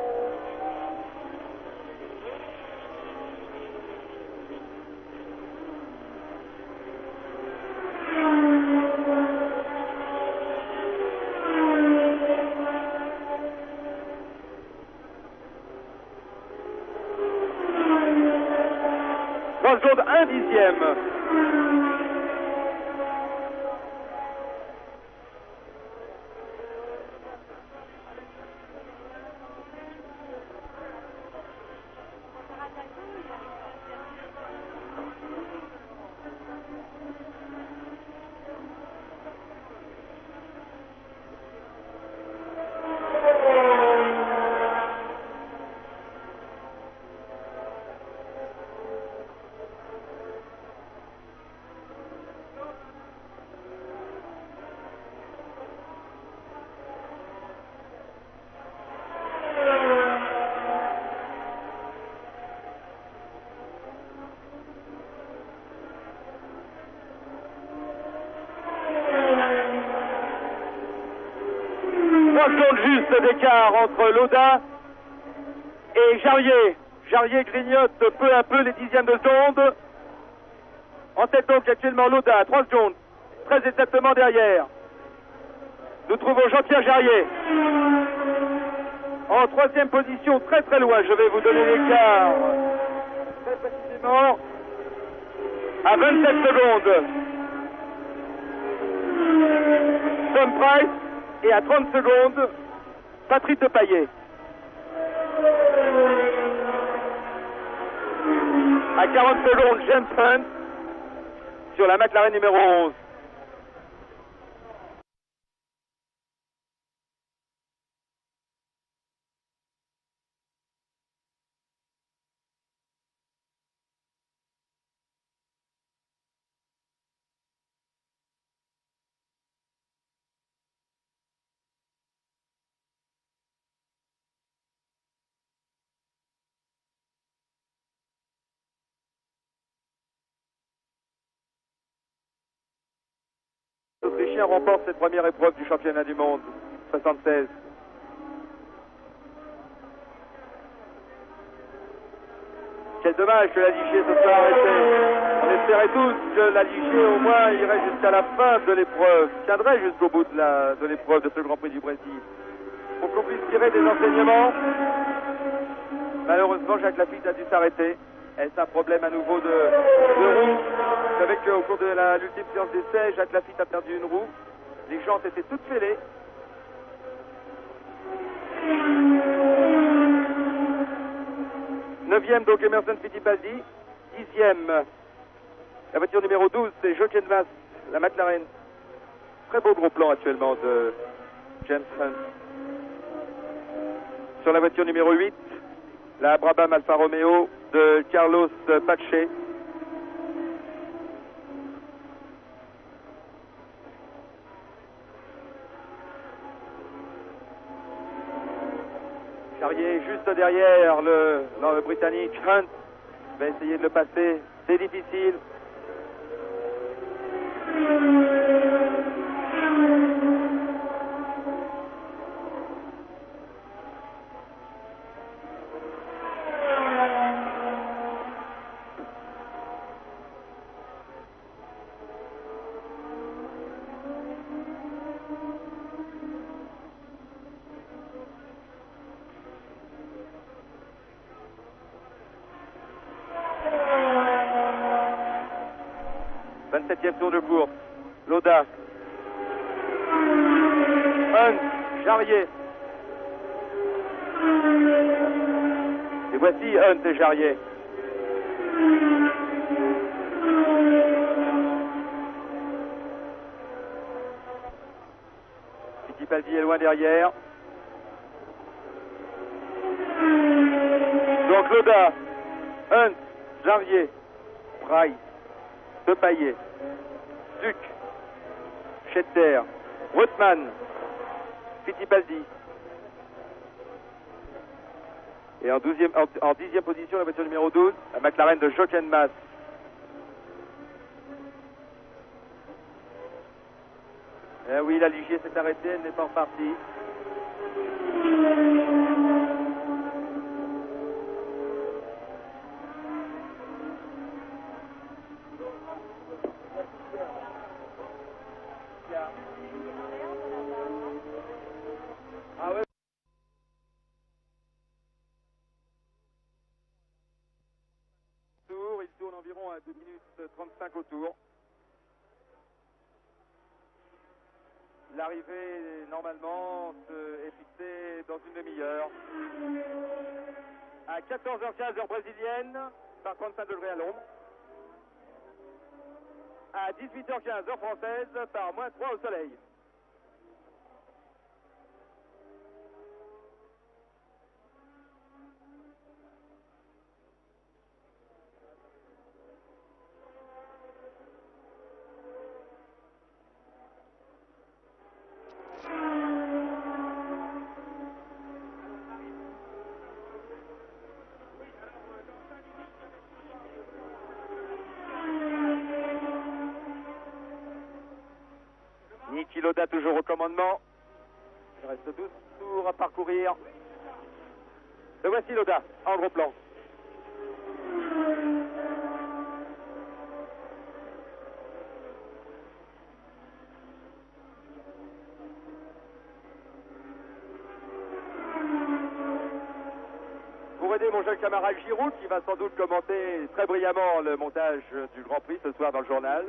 secondes juste d'écart entre Lauda et Jarier. Jarier grignote peu à peu les dixièmes de seconde. En tête donc actuellement Lauda à 3 secondes, très exactement derrière. Nous trouvons Jean-Pierre Jarier en troisième position, très très loin. Je vais vous donner l'écart très précisément à 27 secondes. Tom Price et à 30 secondes, Patrick Depailler. À 40 secondes, James Hunt sur la McLaren numéro 11. L'Autrichien remporte cette première épreuve du championnat du monde 76. Quel dommage que la Ligier se soit arrêtée. On espérait tous que la Ligier au moins irait jusqu'à la fin de l'épreuve, tiendrait jusqu'au bout de l'épreuve de ce Grand Prix du Brésil. Pour qu'on puisse tirer des enseignements, malheureusement Jacques Lafitte a dû s'arrêter. Est-ce un problème à nouveau de roue? Vous savez qu'au cours de l'ultime séance d'essai, Jacques Lafitte a perdu une roue. Les jantes étaient toutes fêlées. Neuvième donc Emerson Fittipaldi. Dixième, la voiture numéro 12, c'est Jochen Mass, la McLaren. Très beau gros plan actuellement de James Hunt. Sur la voiture numéro 8, la Brabham Alfa Romeo de Carlos Pache. Charrier juste derrière le Britannique. Hunt va essayer de le passer, c'est difficile. Septième tour de course, Lauda, Hunt, Jarier. Et voici Hunt et Jarier. Fittipaldi est loin derrière. Donc Lauda, Hunt, Jarier, Price, Depailler, Duc, Schetter, Rothman, Fittipaldi. Et en dixième position, la voiture numéro 12, la McLaren de Jochen Mass. Eh oui, la Ligier s'est arrêtée, elle n'est pas repartie. Il tourne environ à 2 minutes 35 au tour. L'arrivée, normalement, est fixée dans une demi-heure. À 14h15 heure brésilienne, par 35 degrés à l'ombre. À 18h15 heure française, par -3 au soleil. Niki Lauda toujours au commandement. Il reste 12 tours à parcourir. Le voici Lauda, en gros plan. Pour aider mon jeune camarade Giroud, qui va sans doute commenter très brillamment le montage du Grand Prix ce soir dans le journal.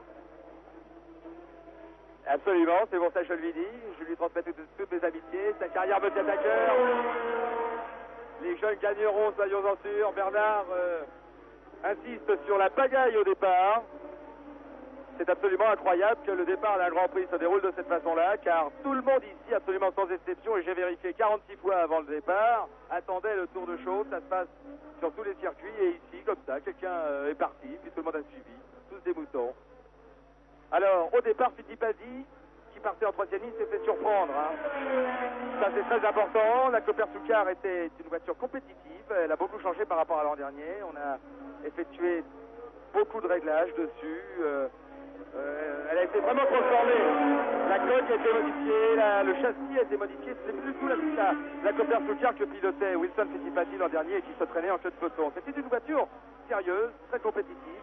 Absolument, c'est pour ça que je lui dis. Je lui transmets toutes mes amitiés. Sa carrière me tient à cœur. Les jeunes gagneront, soyons-en sûrs. Bernard insiste sur la pagaille au départ. C'est absolument incroyable que le départ d'un Grand Prix se déroule de cette façon-là, car tout le monde ici, absolument sans exception, et j'ai vérifié 46 fois avant le départ, attendait le tour de chauffe. Ça se passe sur tous les circuits, et ici, comme ça, quelqu'un est parti, puis tout le monde a suivi, tous des moutons. Alors, au départ, Fittipaldi, qui partait en troisième ligne, s'est fait surprendre. Ça, c'est très important. La Copper Soucar était une voiture compétitive. Elle a beaucoup changé par rapport à l'an dernier. On a effectué beaucoup de réglages dessus. Elle a été vraiment transformée. La coque a été modifiée, le châssis a été modifié. C'est plus du tout la Copper Soucar que pilotait Wilson Fittipaldi l'an dernier et qui se traînait en queue de peloton. C'était une voiture sérieuse, très compétitive.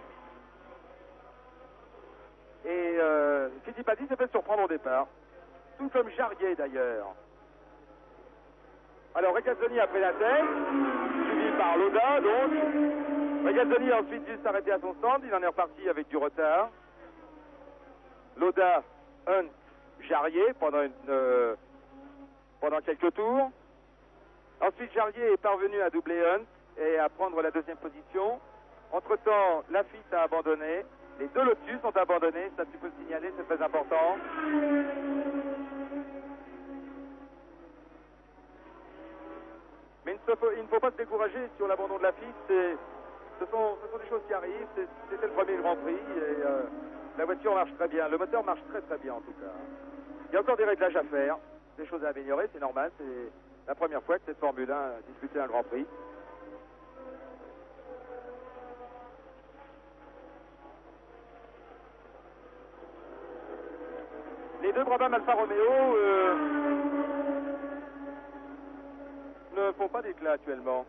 Et Fittipaldi s'est fait surprendre au départ, tout comme Jarier d'ailleurs. Alors Regazzoni a pris la tête, suivi par Lauda donc. Regazzoni a ensuite dû s'arrêter à son stand, il en est reparti avec du retard. Lauda, Hunt, Jarier pendant quelques tours. Ensuite Jarier est parvenu à doubler Hunt et à prendre la deuxième position. Entre-temps, Laffite a abandonné. Les deux Lotus ont abandonné, ça tu peux le signaler, c'est très important. Mais il ne faut pas se décourager sur l'abandon de Laffite. Ce sont des choses qui arrivent. C'était le premier Grand Prix et la voiture marche très bien. Le moteur marche très très bien en tout cas. Il y a encore des réglages à faire, des choses à améliorer, c'est normal. C'est la première fois que cette Formule 1 disputait un Grand Prix. Les deux Brabham Alfa Romeo ne font pas d'éclat actuellement.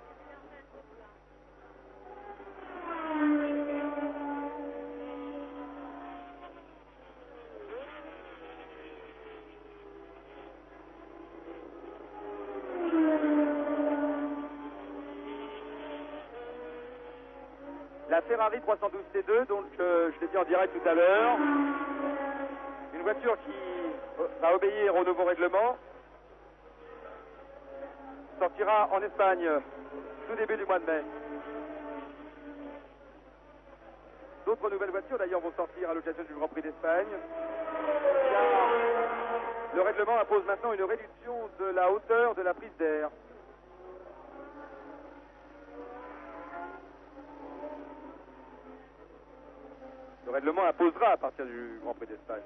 La Ferrari 312 T2, donc je l'ai dit en direct tout à l'heure. Une voiture qui va obéir au nouveau règlement, sortira en Espagne tout début du mois de mai. D'autres nouvelles voitures d'ailleurs vont sortir à l'occasion du Grand Prix d'Espagne. Le règlement impose maintenant une réduction de la hauteur de la prise d'air. Le règlement imposera à partir du Grand Prix d'Espagne.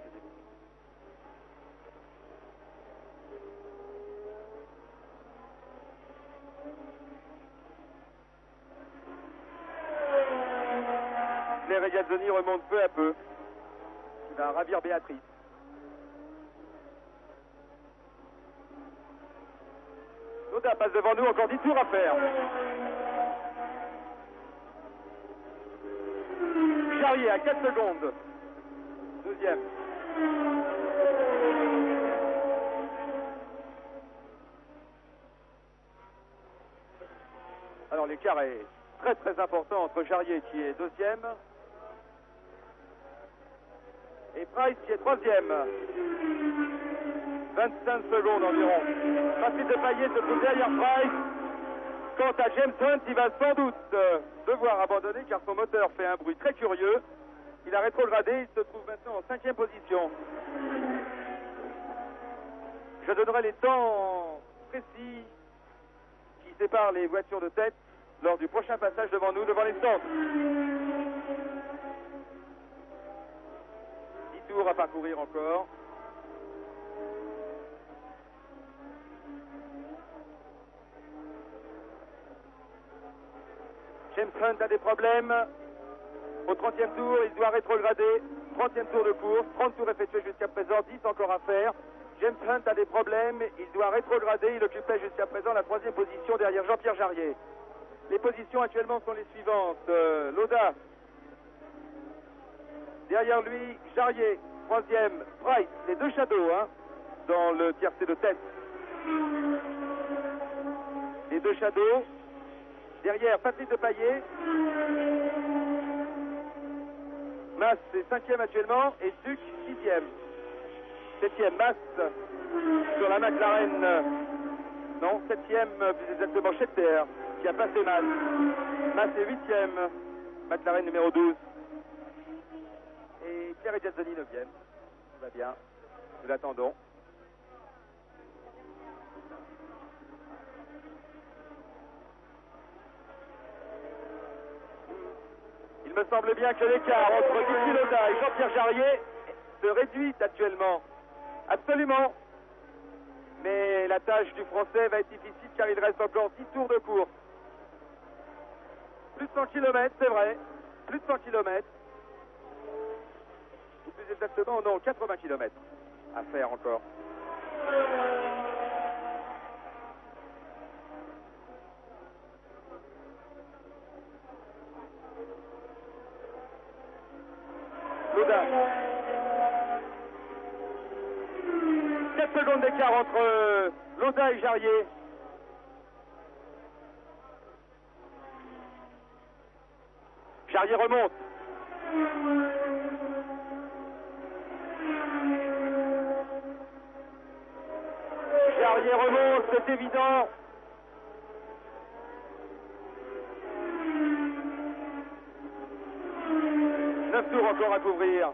Les Regazzoni remontent peu à peu. Il va ravir Béatrice. Lauda passe devant nous, encore 10 tours à faire. Jarier à 4 secondes. Deuxième. Alors l'écart est très très important entre Jarier qui est deuxième et Price qui est troisième. 25 secondes environ. Patrick Depailler se trouve derrière Price. Quant à James Hunt, il va sans doute devoir abandonner car son moteur fait un bruit très curieux. Il a rétrogradé, il se trouve maintenant en 5e position. Je donnerai les temps précis qui séparent les voitures de tête lors du prochain passage devant nous, devant les stands. 10 tours à parcourir encore. James Hunt a des problèmes. Au 30e tour, il doit rétrograder. 30e tour de course, 30 tours effectués jusqu'à présent, 10 encore à faire. James Hunt a des problèmes, il doit rétrograder, il occupait jusqu'à présent la 3e position derrière Jean-Pierre Jarier. Les positions actuellement sont les suivantes. Lauda, derrière lui, Jarier, 3e, Price, les deux Shadows, hein, dans le tiercé de tête. Les deux Shadows, derrière Patrick Depailler, Mas est 5e actuellement, et Duc 6e. 7e, Mas sur la McLaren, non, 7e, plus exactement Schetter, qui a passé Mas. Mas est 8e, McLaren numéro 12. Et Pierre Giazzoni 9e. Tout va bien, nous l'attendons. Il me semble bien que l'écart entre Didier Lauda et Jean-Pierre Jarier se réduit actuellement. Absolument. Mais la tâche du Français va être difficile car il reste encore 10 tours de course. Plus de 100 km, c'est vrai. Plus de 100 km. Ou plus exactement, non, 80 km à faire encore. Lauda. 7 secondes d'écart entre Lauda et Jarier. Jarier remonte. Jarier remonte, c'est évident. Neuf tours encore à couvrir.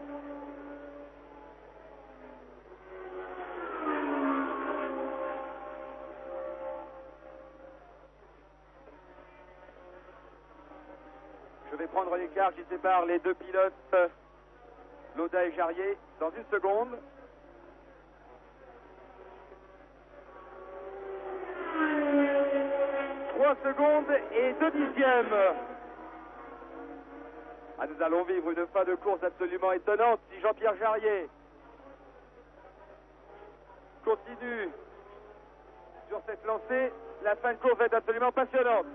Je vais prendre l'écart qui sépare les deux pilotes, Lauda et Jarier, dans une seconde. Secondes et 2 dixièmes. Ah, nous allons vivre une fin de course absolument étonnante si Jean-Pierre Jarier continue sur cette lancée. La fin de course va être absolument passionnante.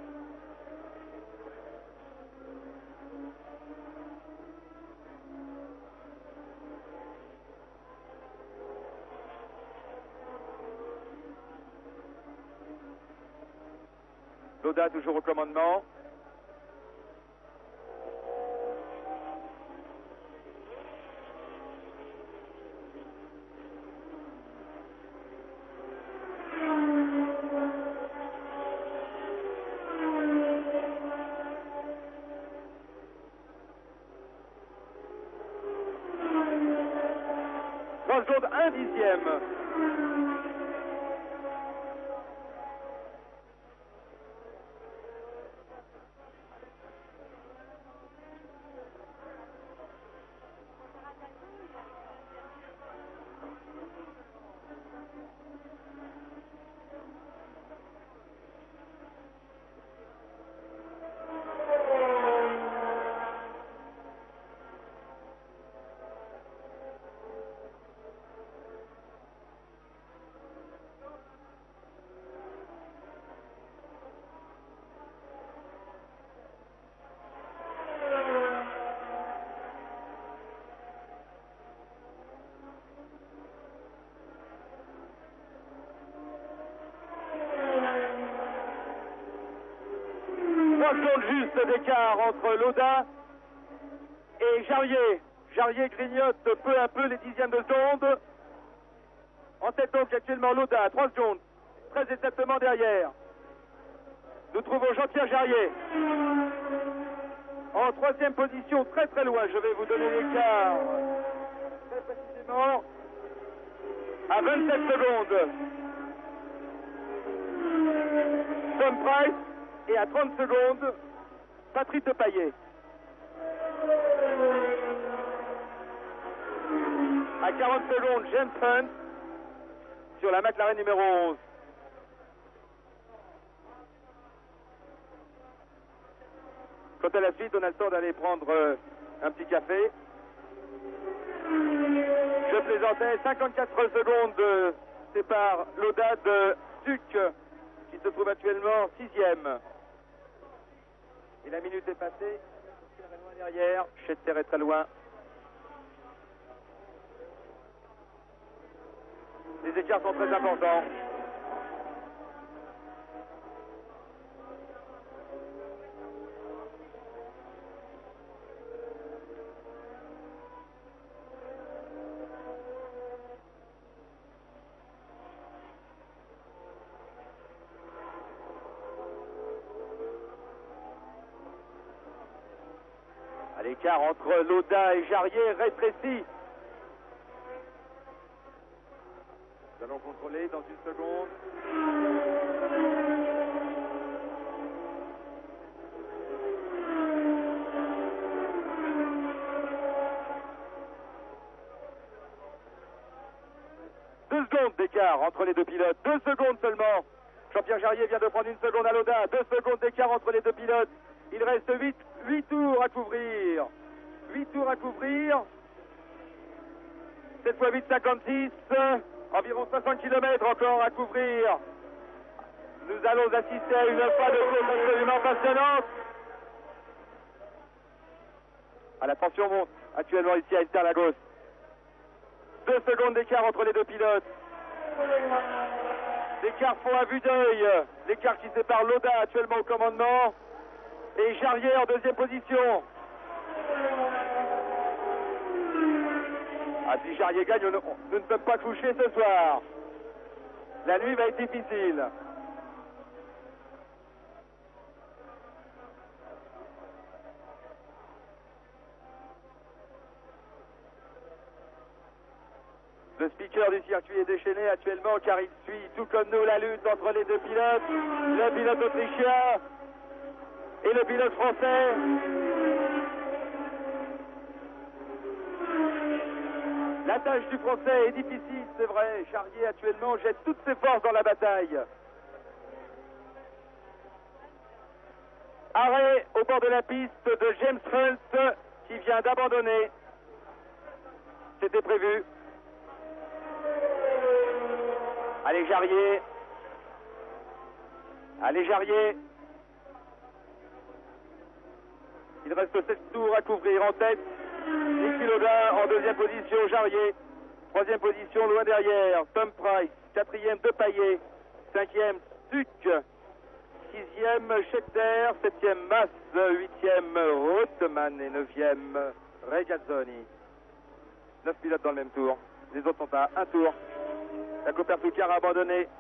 Lauda toujours au commandement. Seconde, 1 dixième. Secondes juste d'écart entre Lauda et Jarier. Jarier grignote peu à peu les dixièmes de seconde. En tête donc actuellement Lauda à 3 secondes, très exactement derrière. Nous trouvons Jean-Pierre Jarier en 3e position, très très loin. Je vais vous donner l'écart très précisément à 27 secondes. Tom Price. Et à 30 secondes, Patrick Depailler. À 40 secondes, James Hunt sur la McLaren numéro 11. Quant à la suite, on a le temps d'aller prendre un petit café. Je Je plaisantais. 54 secondes séparent Lauda de Stuck, qui se trouve actuellement 6e. Et la minute est passée. Très loin derrière. Schetter est très loin. Les écarts sont très importants. L'écart entre Lauda et Jarier rétrécit. Nous allons contrôler dans une seconde. Deux secondes d'écart entre les deux pilotes. 2 secondes seulement. Jean-Pierre Jarier vient de prendre 1 seconde à Lauda. 2 secondes d'écart entre les deux pilotes. Il reste 8 tours à couvrir. 8 tours à couvrir. 7 x 8, 56. Environ 60 km encore à couvrir. Nous allons assister à une fin de course absolument passionnante. La tension monte actuellement ici à Interlagos. 2 secondes d'écart entre les deux pilotes. L'écart font à vue d'œil. L'écart qui sépare Lauda actuellement au commandement et Jarier en 2e position. Si Jarier gagne, nous ne sommes pas couchés ce soir. La nuit va être difficile. Le speaker du circuit est déchaîné actuellement car il suit tout comme nous la lutte entre les deux pilotes, le pilote autrichien et le pilote français. La tâche du français est difficile, c'est vrai. Jarier actuellement jette toutes ses forces dans la bataille. Arrêt au bord de la piste de James Hunt qui vient d'abandonner. C'était prévu. Allez Jarier. Allez Jarier. Il reste 7 tours à couvrir en tête. Niki Lauda en 2e position, Jarier. 3e position, loin derrière, Tom Price. 4e, Depailler. 5e, Stuck. 6e, Schetter. 7e, Mass. 8e, Reutemann. Et 9e, Regazzoni. 9 pilotes dans le même tour. Les autres sont à un tour. La Copersucar a abandonné.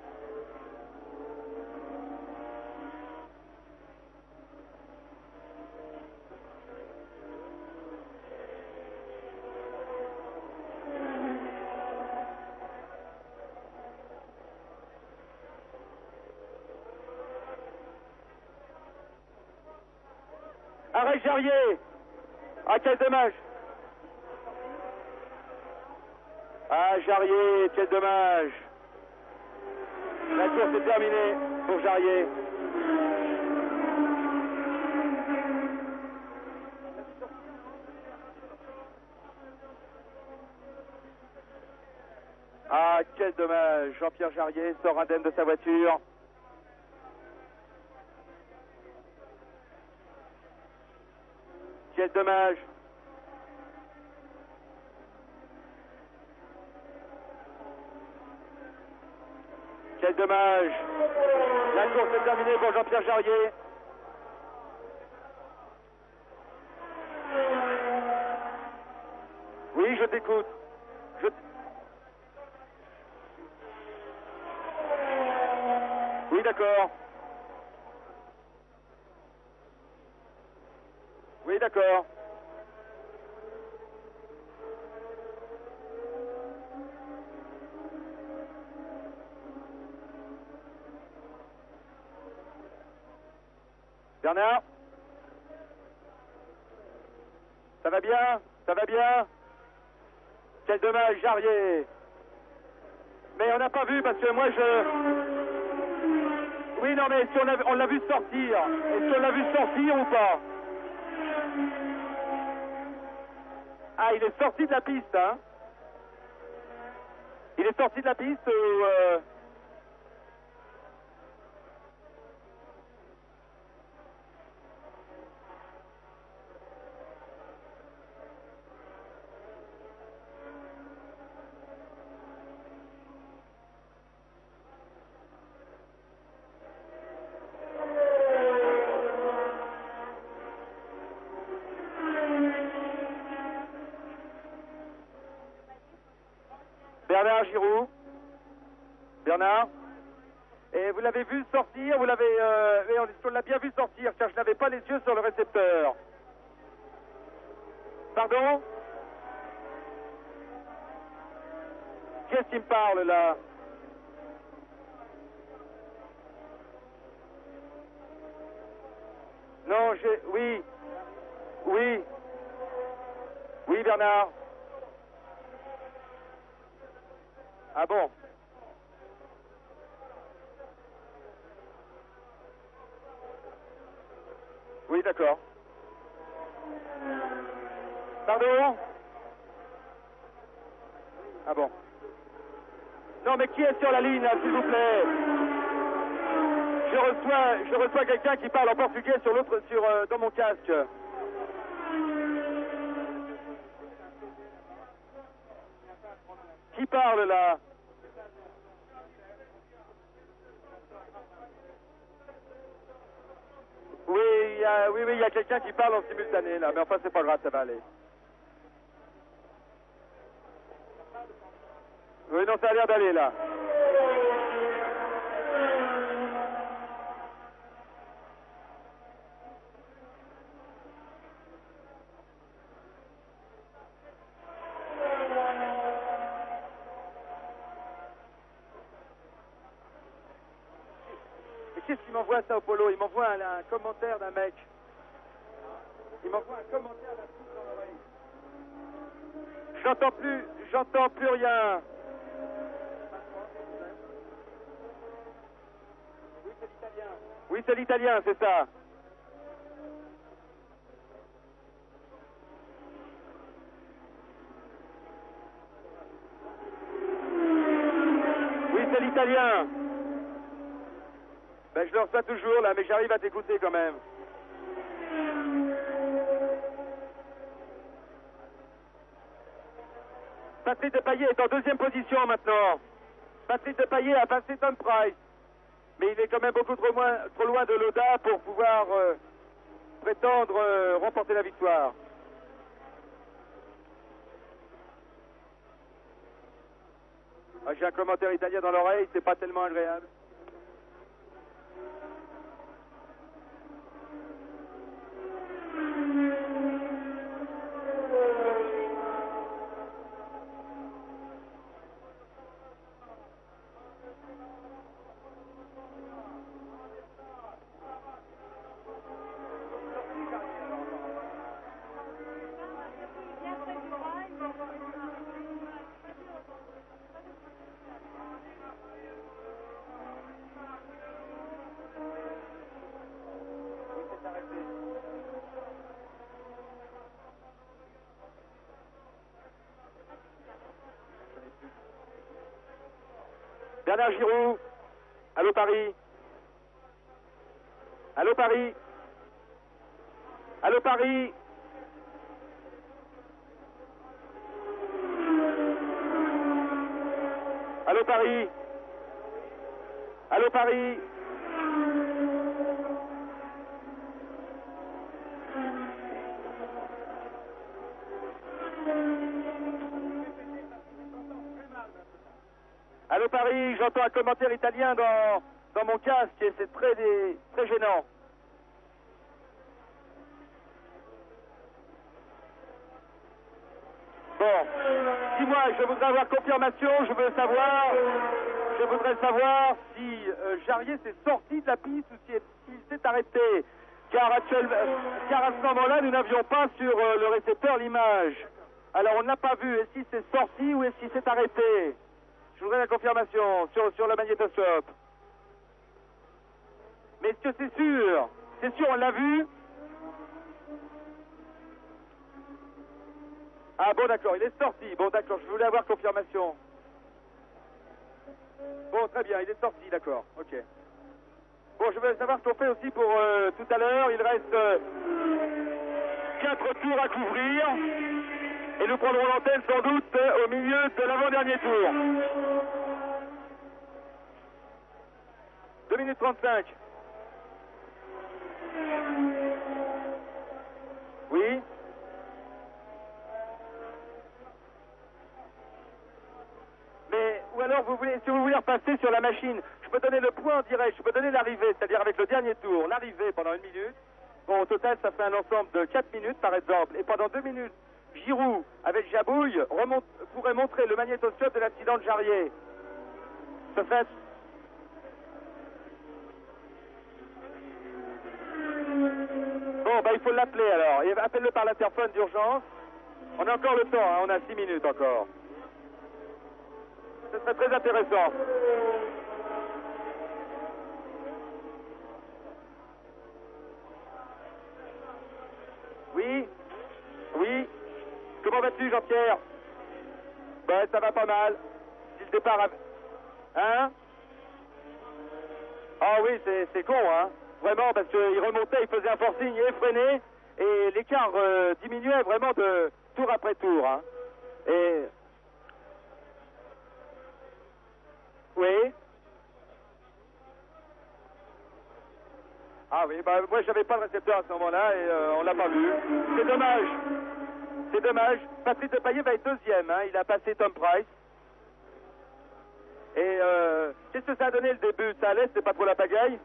Arrête Jarier. Ah, quel dommage. Ah, Jarier, quel dommage. La course est terminée pour Jarier. Ah, quel dommage. Jean-Pierre Jarier sort indemne de sa voiture. Quel dommage. Quel dommage. La course est terminée pour Jean-Pierre Jarier. Oui, je t'écoute. Oui, d'accord. Oui, d'accord. Bernard? Ça va bien? Ça va bien? Quel dommage, Jarier. Mais on n'a pas vu parce que moi Oui, non, mais si on l'a vu sortir. Est-ce qu'on l'a vu sortir ou pas? Ah, il est sorti de la piste, hein? est sorti de la piste ou... Bernard Giraud. Bernard. Et vous l'avez vu sortir, vous l'avez... on l'a bien vu sortir, car je n'avais pas les yeux sur le récepteur. Pardon? Qu'est-ce qui me parle, là? Non, j'ai... Oui. Oui. Oui, Bernard. Ah bon? Oui, d'accord. Pardon? Ah bon. Non, mais qui est sur la ligne, là, s'il vous plaît? Je reçois quelqu'un qui parle en portugais sur l'autre, dans mon casque. Qui parle, là? Oui, il y a quelqu'un qui parle en simultané, là, mais enfin, c'est pas grave, ça va aller. Oui, non, ça a l'air d'aller, là. Mais qu'est-ce qu'il m'envoie, ça, au polo? Il m'envoie un commentaire d'un mec. Il m'envoie un commentaire d'un truc dans l'oreille. J'entends plus rien. Oui, c'est l'italien, c'est ça. Oui, c'est l'italien. Ben, je le reçois toujours, là, mais j'arrive à t'écouter quand même. Patrick Depailler est en deuxième position maintenant. Patrick Depailler a passé Tom Price. Mais il est quand même beaucoup trop loin de Lauda pour pouvoir prétendre remporter la victoire. Ah, j'ai un commentaire italien dans l'oreille, c'est pas tellement agréable. Bernard Giraud, allô Paris. Allô Paris. Allô Paris. Allô Paris. Allô Paris. Allô Paris, j'entends un commentaire italien dans mon casque et c'est très gênant. Bon, dis-moi, je voudrais avoir confirmation, je voudrais savoir si Jarier s'est sorti de la piste ou s'il s'est arrêté. Car à ce moment-là, nous n'avions pas sur le récepteur l'image. Alors on ne l'a pas vu, est-ce qu'il s'est sorti ou est-ce qu'il s'est arrêté? Je voudrais la confirmation sur le magnétoscope. Mais est-ce que c'est sûr? C'est sûr, on l'a vu? Ah bon, d'accord, il est sorti. Bon, d'accord, je voulais avoir confirmation. Bon, très bien, il est sorti, d'accord, ok. Bon, je veux savoir ce qu'on fait aussi pour tout à l'heure. Il reste 4 tours à couvrir. Et nous prendrons l'antenne sans doute au milieu de l'avant-dernier tour. 2 minutes 35. Oui. Mais, ou alors, si vous voulez repasser sur la machine, je peux donner le point en direct, je peux donner l'arrivée, c'est-à-dire avec le dernier tour, l'arrivée pendant 1 minute. Bon, au total, ça fait un ensemble de 4 minutes, par exemple. Et pendant 2 minutes, Giroud, avec Jabouille, pourrait montrer le magnétoscope de l'accident de Jarrier. Ça fait... Bon, bah il faut l'appeler alors. Et appelle-le par l'interphone d'urgence. On a encore le temps, hein, on a 6 minutes encore. Ce serait très intéressant. Oui. Oui. Comment vas-tu, Jean-Pierre? Ben, ça va pas mal. Si le départ a... Hein? Ah oui, c'est con, hein? Vraiment, parce qu'il remontait, il faisait un forcing effréné, et l'écart diminuait vraiment de tour après tour, hein? Et... Oui. Ah oui, bah moi j'avais pas le récepteur à ce moment-là et on l'a pas vu. C'est dommage. C'est dommage. Patrick Depailler va être deuxième, hein. Il a passé Tom Price. Et qu'est-ce que ça a donné le début? Ça allait, c'était pas trop la pagaille?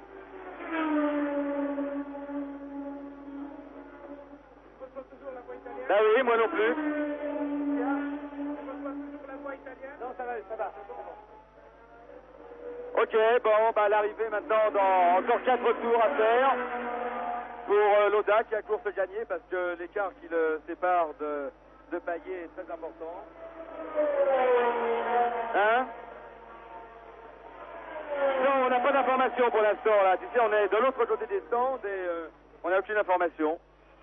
Bah oui, moi non plus. Non, ça va, ça va. Ok, bon, bah l'arrivée maintenant dans encore 4 tours à faire pour Lauda qui a course gagnée parce que l'écart qui le sépare de Payet est très important. Hein? Non, on n'a pas d'information pour l'instant là. Tu sais, on est de l'autre côté des stands et on n'a aucune information.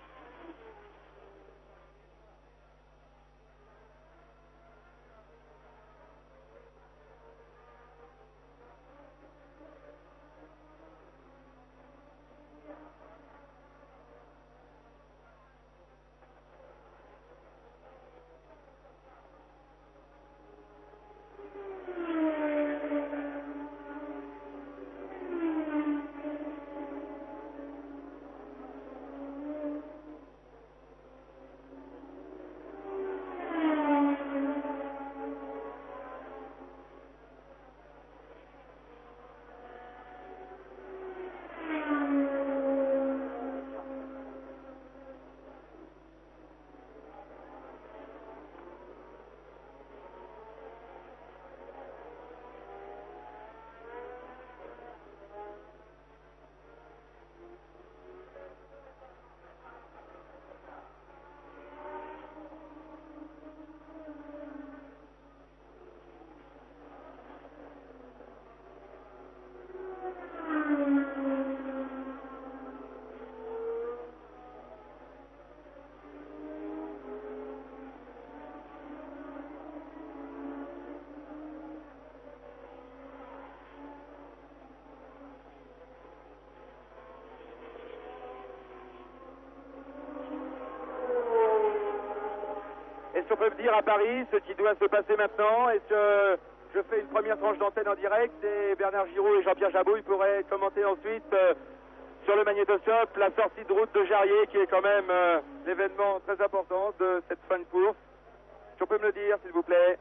Est-ce qu'on peut me dire à Paris ce qui doit se passer maintenant? Est-ce que je fais une première tranche d'antenne en direct et Bernard Giraud et Jean-Pierre Jabouille pourraient commenter ensuite sur le magnétoscope la sortie de route de Jarrier qui est quand même l'événement très important de cette fin de course? Est-ce qu'on peut me le dire s'il vous plaît?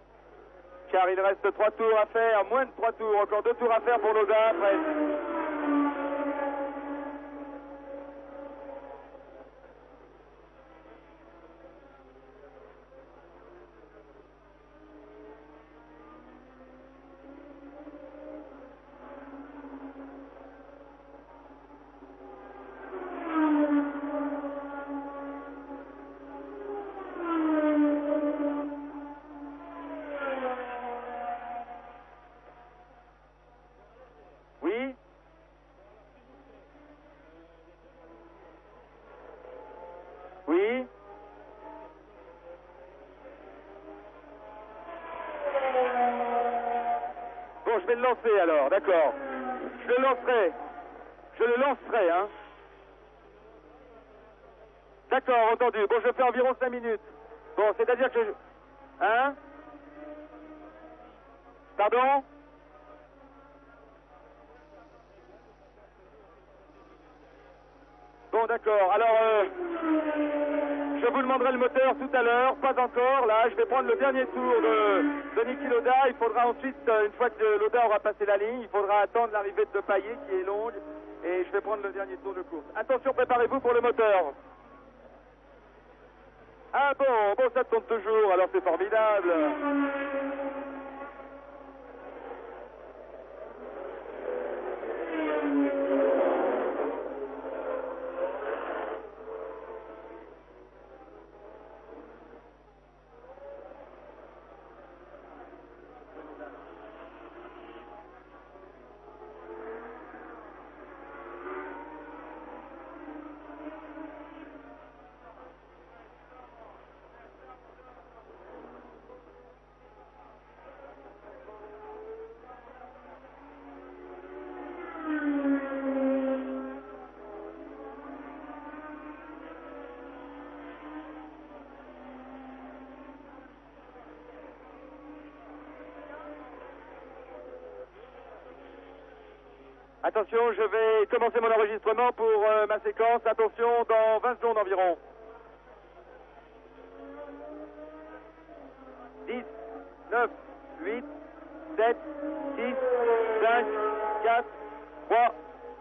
Car il reste 3 tours à faire, moins de 3 tours, encore 2 tours à faire pour Lauda après. Oui. je vais le lancer alors, d'accord. Je le lancerai. Je le lancerai, hein. D'accord, entendu. Bon, je fais environ 5 minutes. Bon, c'est-à-dire que Hein? Pardon? Bon, d'accord. Alors, je vous demanderai le moteur tout à l'heure. Pas encore. Là, je vais prendre le dernier tour de Niki Lauda. Il faudra ensuite, une fois que Lauda aura passé la ligne, il faudra attendre l'arrivée de Payet qui est longue. Et je vais prendre le dernier tour de course. Attention, préparez-vous pour le moteur. Ah bon, ça tourne toujours. Alors, c'est formidable. Attention, je vais commencer mon enregistrement pour ma séquence. Attention, dans 20 secondes environ. 10, 9, 8, 7, 6, 5, 4, 3.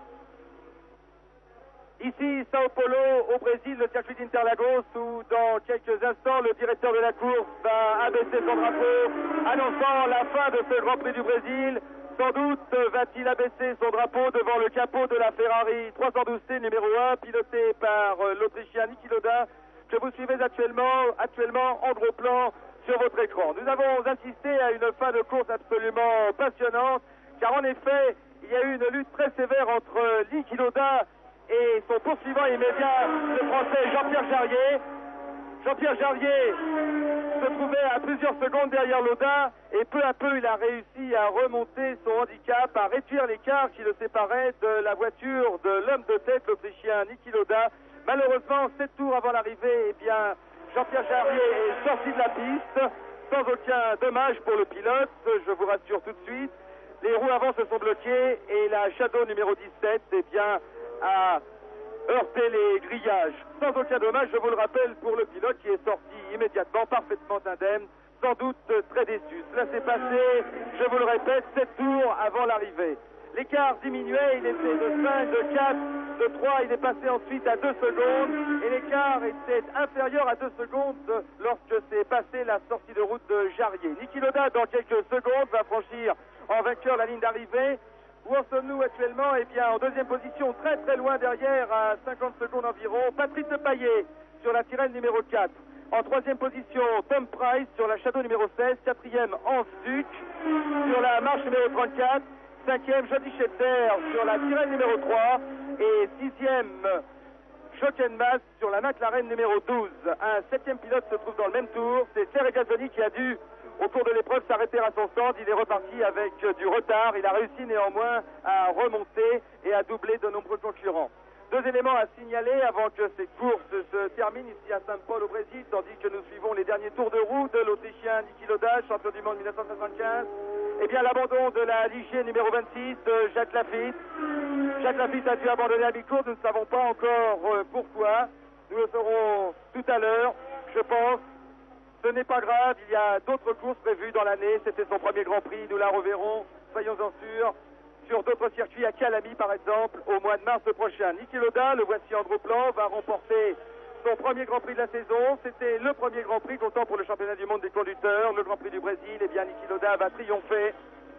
Ici, Sao Paulo, au Brésil, le circuit d'Interlagos, où dans quelques instants, le directeur de la course va abaisser son drapeau, annonçant la fin de ce Grand Prix du Brésil. Sans doute va-t-il abaisser son drapeau devant le capot de la Ferrari 312T numéro 1, pilotée par l'Autrichien Niki Lauda, que vous suivez actuellement en gros plan sur votre écran. Nous avons assisté à une fin de course absolument passionnante, car en effet, il y a eu une lutte très sévère entre Niki Lauda et son poursuivant immédiat, le Français Jean-Pierre Jarier. Jean-Pierre Jarier se trouvait à plusieurs secondes derrière Lauda et peu à peu il a réussi à remonter son handicap, à réduire l'écart qui le séparait de la voiture de l'homme de tête, l'Autrichien Niki Lauda. Malheureusement, 7 tours avant l'arrivée, eh bien, Jean-Pierre Jarier est sorti de la piste sans aucun dommage pour le pilote, je vous rassure tout de suite. Les roues avant se sont bloquées et la Shadow numéro 17 eh bien, a heurté les grillages. Sans aucun dommage, je vous le rappelle, pour le pilote qui est sorti immédiatement, parfaitement indemne, sans doute très déçu. Cela s'est passé, je vous le répète, 7 tours avant l'arrivée. L'écart diminuait, il était de 5, de 4, de 3, il est passé ensuite à 2 secondes, et l'écart était inférieur à 2 secondes lorsque s'est passée la sortie de route de Jarier. Niki Lauda, dans quelques secondes, va franchir en vainqueur la ligne d'arrivée. Où en sommes-nous actuellement? Eh bien, en deuxième position, très très loin derrière, à 50 secondes environ, Patrick Depailler sur la Tyrrell numéro 4. En troisième position, Tom Price sur la Shadow numéro 16. Quatrième, Hans Duc sur la marche numéro 34. Cinquième, Jody Scheckter sur la Tyrrell numéro 3. Et sixième, Schockenmass sur la McLaren numéro 12. Un septième pilote se trouve dans le même tour. C'est Sergio Gazzoni qui a dû, au cours de l'épreuve, s'arrêter à son stand. Il est reparti avec du retard. Il a réussi néanmoins à remonter et à doubler de nombreux concurrents. Deux éléments à signaler avant que ces courses se terminent ici à São Paulo au Brésil, tandis que nous suivons les derniers tours de roue de l'Autrichien Niki Lauda, champion du monde 1975. Eh bien, l'abandon de la Ligier numéro 26 de Jacques Lafitte. Jacques Lafitte a dû abandonner à mi-course. Nous ne savons pas encore pourquoi. Nous le saurons tout à l'heure, je pense. Ce n'est pas grave, il y a d'autres courses prévues dans l'année. C'était son premier Grand Prix, nous la reverrons, soyons-en sûrs, sur d'autres circuits, à Calami par exemple, au mois de mars prochain. Niki Lauda, le voici en gros plan, va remporter son premier Grand Prix de la saison. C'était le premier Grand Prix comptant pour le championnat du monde des conducteurs, le Grand Prix du Brésil. Eh bien, Niki Lauda va triompher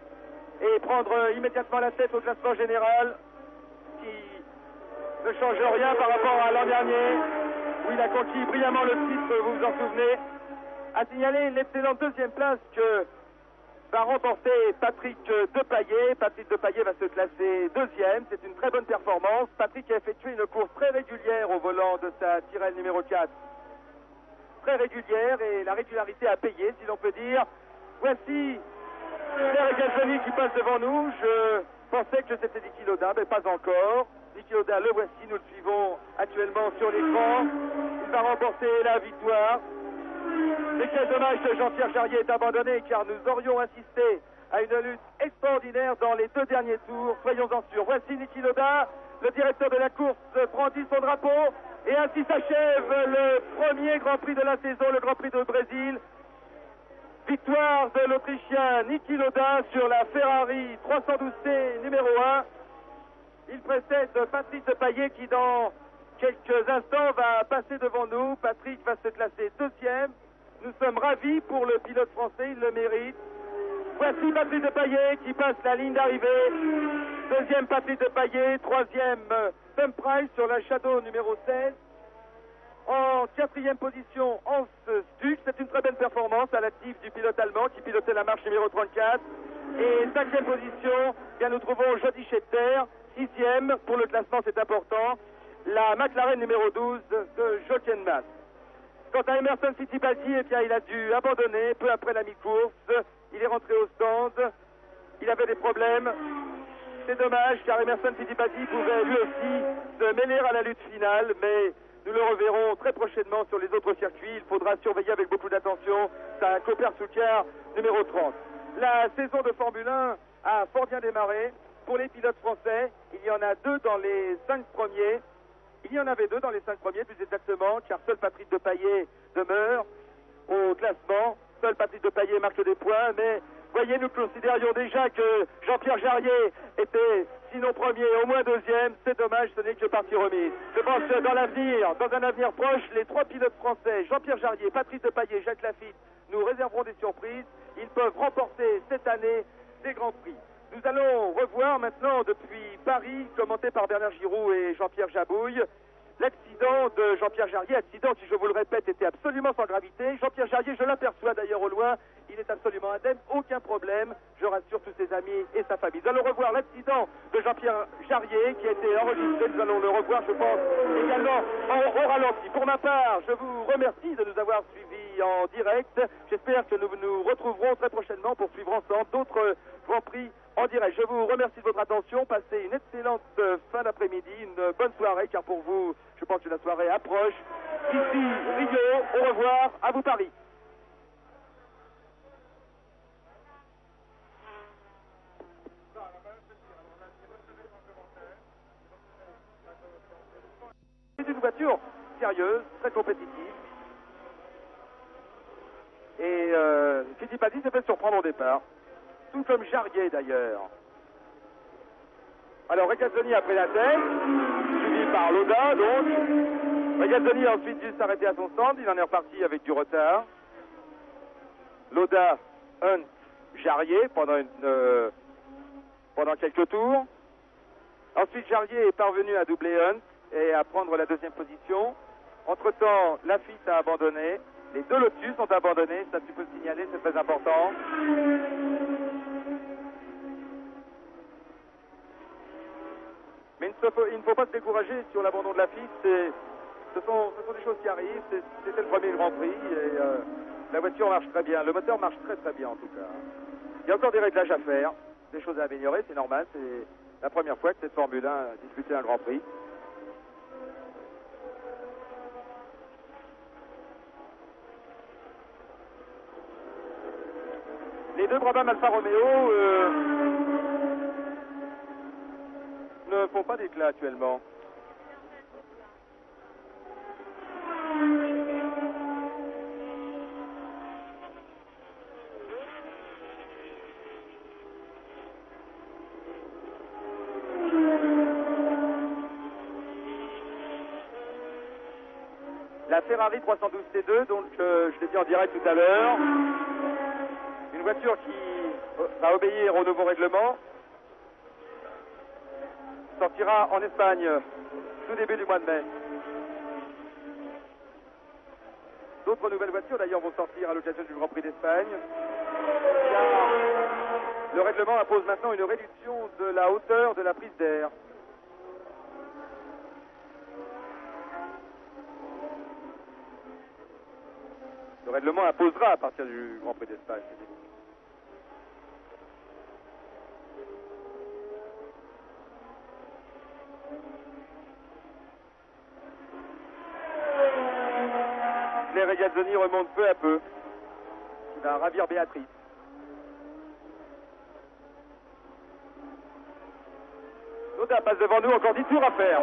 et prendre immédiatement la tête au classement général, qui ne change rien par rapport à l'an dernier, où il a conquis brillamment le titre, vous vous en souvenez. À signaler l'excellente deuxième place que va remporter Patrick Depailler. Patrick Depailler va se classer deuxième. C'est une très bonne performance. Patrick a effectué une course très régulière au volant de sa Tyrrell numéro 4. Très régulière, et la régularité a payé, si l'on peut dire. Voici Pierre Gazzoni qui passe devant nous. Je pensais que c'était Niki Lauda, mais pas encore. Niki Lauda, le voici, nous le suivons actuellement sur l'écran. Il va remporter la victoire. Mais quel dommage que Jean-Pierre Jarier est abandonné, car nous aurions assisté à une lutte extraordinaire dans les 2 derniers tours. Soyons-en sûrs. Voici Niki Lauda, le directeur de la course brandit son drapeau. Et ainsi s'achève le premier Grand Prix de la saison, le Grand Prix de Brésil. Victoire de l'Autrichien Niki Lauda sur la Ferrari 312T numéro 1. Il précède Patrick Depailler qui dans quelques instants va passer devant nous. Patrick va se classer 2e. Nous sommes ravis pour le pilote français, il le mérite. Voici Patrick Depailler qui passe la ligne d'arrivée. 2e Patrick Depailler, 3e Tom Price sur la Shadow numéro 16. En 4e position, Hans Stuck. C'est une très belle performance à l'actif du pilote allemand qui pilotait la marche numéro 34. Et 5e position, bien nous trouvons Jody Scheckter. 6e pour le classement, c'est important, la McLaren numéro 12 de Jochen Mass. Quant à Emerson Fittipaldi, eh bien, il a dû abandonner peu après la mi-course. Il est rentré au stand. Il avait des problèmes. C'est dommage car Emerson Fittipaldi pouvait lui aussi se mêler à la lutte finale, mais nous le reverrons très prochainement sur les autres circuits. Il faudra surveiller avec beaucoup d'attention sa Cooper Soulcar numéro 30. La saison de Formule 1 a fort bien démarré. Pour les pilotes français, il y en a 2 dans les 5 premiers. Il y en avait 2 dans les 5 premiers, plus exactement, car seul Patrick Depailler demeure au classement. Seul Patrick Depailler marque des points, mais voyez, nous considérions déjà que Jean-Pierre Jarier était, sinon premier, au moins 2e. C'est dommage, ce n'est que partie remise. Je pense que dans l'avenir, dans un avenir proche, les 3 pilotes français, Jean-Pierre Jarier, Patrick Depailler, Jacques Lafitte, nous réserverons des surprises. Ils peuvent remporter cette année des Grands Prix. Nous allons revoir maintenant depuis Paris, commenté par Bernard Giroux et Jean-Pierre Jabouille, l'accident de Jean-Pierre Jarier, accident qui, je vous le répète, était absolument sans gravité. Jean-Pierre Jarier, je l'aperçois d'ailleurs au loin, il est absolument indemne, aucun problème, je rassure tous ses amis et sa famille. Nous allons revoir l'accident de Jean-Pierre Jarier qui a été enregistré, nous allons le revoir, je pense, également au ralenti. Pour ma part, je vous remercie de nous avoir suivis en direct. J'espère que nous nous retrouverons très prochainement pour suivre ensemble d'autres Grands Prix en direct. Je vous remercie de votre attention. Passez une excellente fin d'après-midi, une bonne soirée, car pour vous, je pense que la soirée approche. Ici, Rio, au revoir, à vous Paris. C'est une voiture sérieuse, très compétitive. Et Fittipaldi s'est fait surprendre au départ. Tout comme Jarier d'ailleurs. Alors Regazzoni a pris la tête, suivi par Lauda donc. Regazzoni a ensuite dû s'arrêter à son stand, il en est reparti avec du retard. Lauda, Hunt, Jarier pendant quelques tours. Ensuite Jarier est parvenu à doubler Hunt et à prendre la 2e position. Entre-temps, Lafitte a abandonné. Les 2 Lotus ont abandonné, ça tu peux le signaler, c'est très important. Mais il ne faut pas se décourager sur l'abandon de Lafitte. Ce sont des choses qui arrivent. C'était le premier Grand Prix et la voiture marche très bien. Le moteur marche très très bien en tout cas. Il y a encore des réglages à faire, des choses à améliorer, c'est normal. C'est la première fois que cette Formule 1 disputait un Grand Prix. Les 2 Brabham Alfa Romeo ne font pas d'éclat actuellement. La Ferrari 312 T2, donc je l'ai dit en direct tout à l'heure. Une voiture qui va obéir au nouveau règlement. Sortira en Espagne tout début du mois de mai. D'autres nouvelles voitures d'ailleurs vont sortir à l'occasion du Grand Prix d'Espagne. Le règlement impose maintenant une réduction de la hauteur de la prise d'air. Le règlement imposera à partir du Grand Prix d'Espagne. et Regazzoni remonte peu à peu. Il va ravir Béatrice. Lauda passe devant nous, encore 10 tours à faire.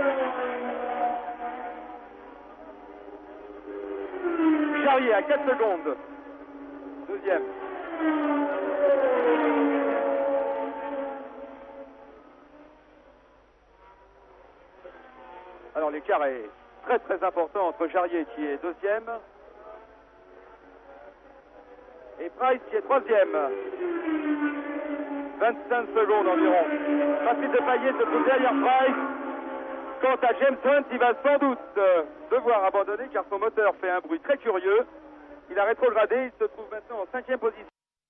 Charrier à 4 secondes. Deuxième. Alors l'écart est très important entre Charrier qui est deuxième et Price qui est troisième. 25 secondes environ. Patrick Depailler se trouve derrière Price. Quant à James Hunt, il va sans doute devoir abandonner car son moteur fait un bruit très curieux. Il a rétrogradé, il se trouve maintenant en 5e position.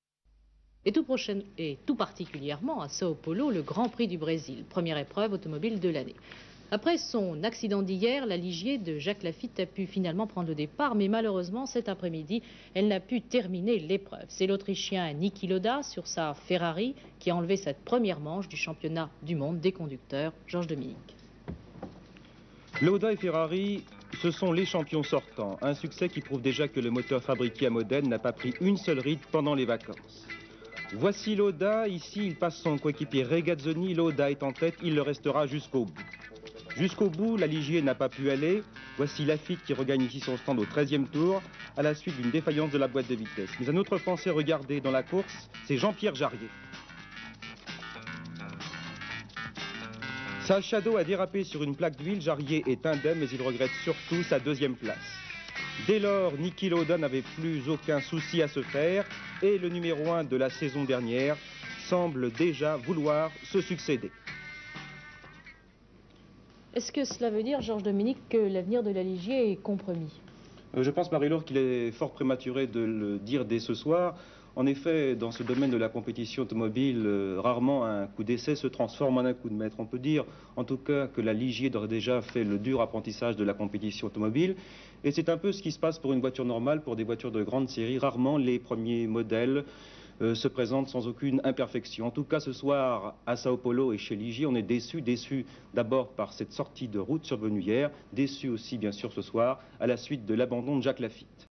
Et tout particulièrement à Sao Paulo, le Grand Prix du Brésil, première épreuve automobile de l'année. Après son accident d'hier, la Ligier de Jacques Laffite a pu finalement prendre le départ, mais malheureusement cet après-midi, elle n'a pu terminer l'épreuve. C'est l'Autrichien Niki Lauda sur sa Ferrari qui a enlevé cette première manche du championnat du monde des conducteurs. Georges Dominique. Lauda et Ferrari, ce sont les champions sortants. Un succès qui prouve déjà que le moteur fabriqué à Modène n'a pas pris une seule ride pendant les vacances. Voici Lauda, ici il passe son coéquipier Regazzoni. Lauda est en tête, il le restera jusqu'au bout. Jusqu'au bout, la Ligier n'a pas pu aller. Voici Laffite qui regagne ici son stand au 13e tour, à la suite d'une défaillance de la boîte de vitesse. Mais un autre Français regardé dans la course, c'est Jean-Pierre Jarier. Sa Shadow a dérapé sur une plaque d'huile. Jarier est indemne, mais il regrette surtout sa deuxième place. Dès lors, Niki Lauda n'avait plus aucun souci à se faire et le numéro 1 de la saison dernière semble déjà vouloir se succéder. Est-ce que cela veut dire, Georges Dominique, que l'avenir de la Ligier est compromis? Je pense, Marie-Laure, qu'il est fort prématuré de le dire dès ce soir. En effet, dans ce domaine de la compétition automobile, rarement un coup d'essai se transforme en un coup de maître. On peut dire, en tout cas, que la Ligier aurait déjà fait le dur apprentissage de la compétition automobile. Et c'est un peu ce qui se passe pour une voiture normale, pour des voitures de grande série. Rarement les premiers modèles se présentent sans aucune imperfection. En tout cas, ce soir, à Sao Paulo et chez Ligier, on est déçus d'abord par cette sortie de route survenue hier, déçus aussi, bien sûr, ce soir, à la suite de l'abandon de Jacques Laffite.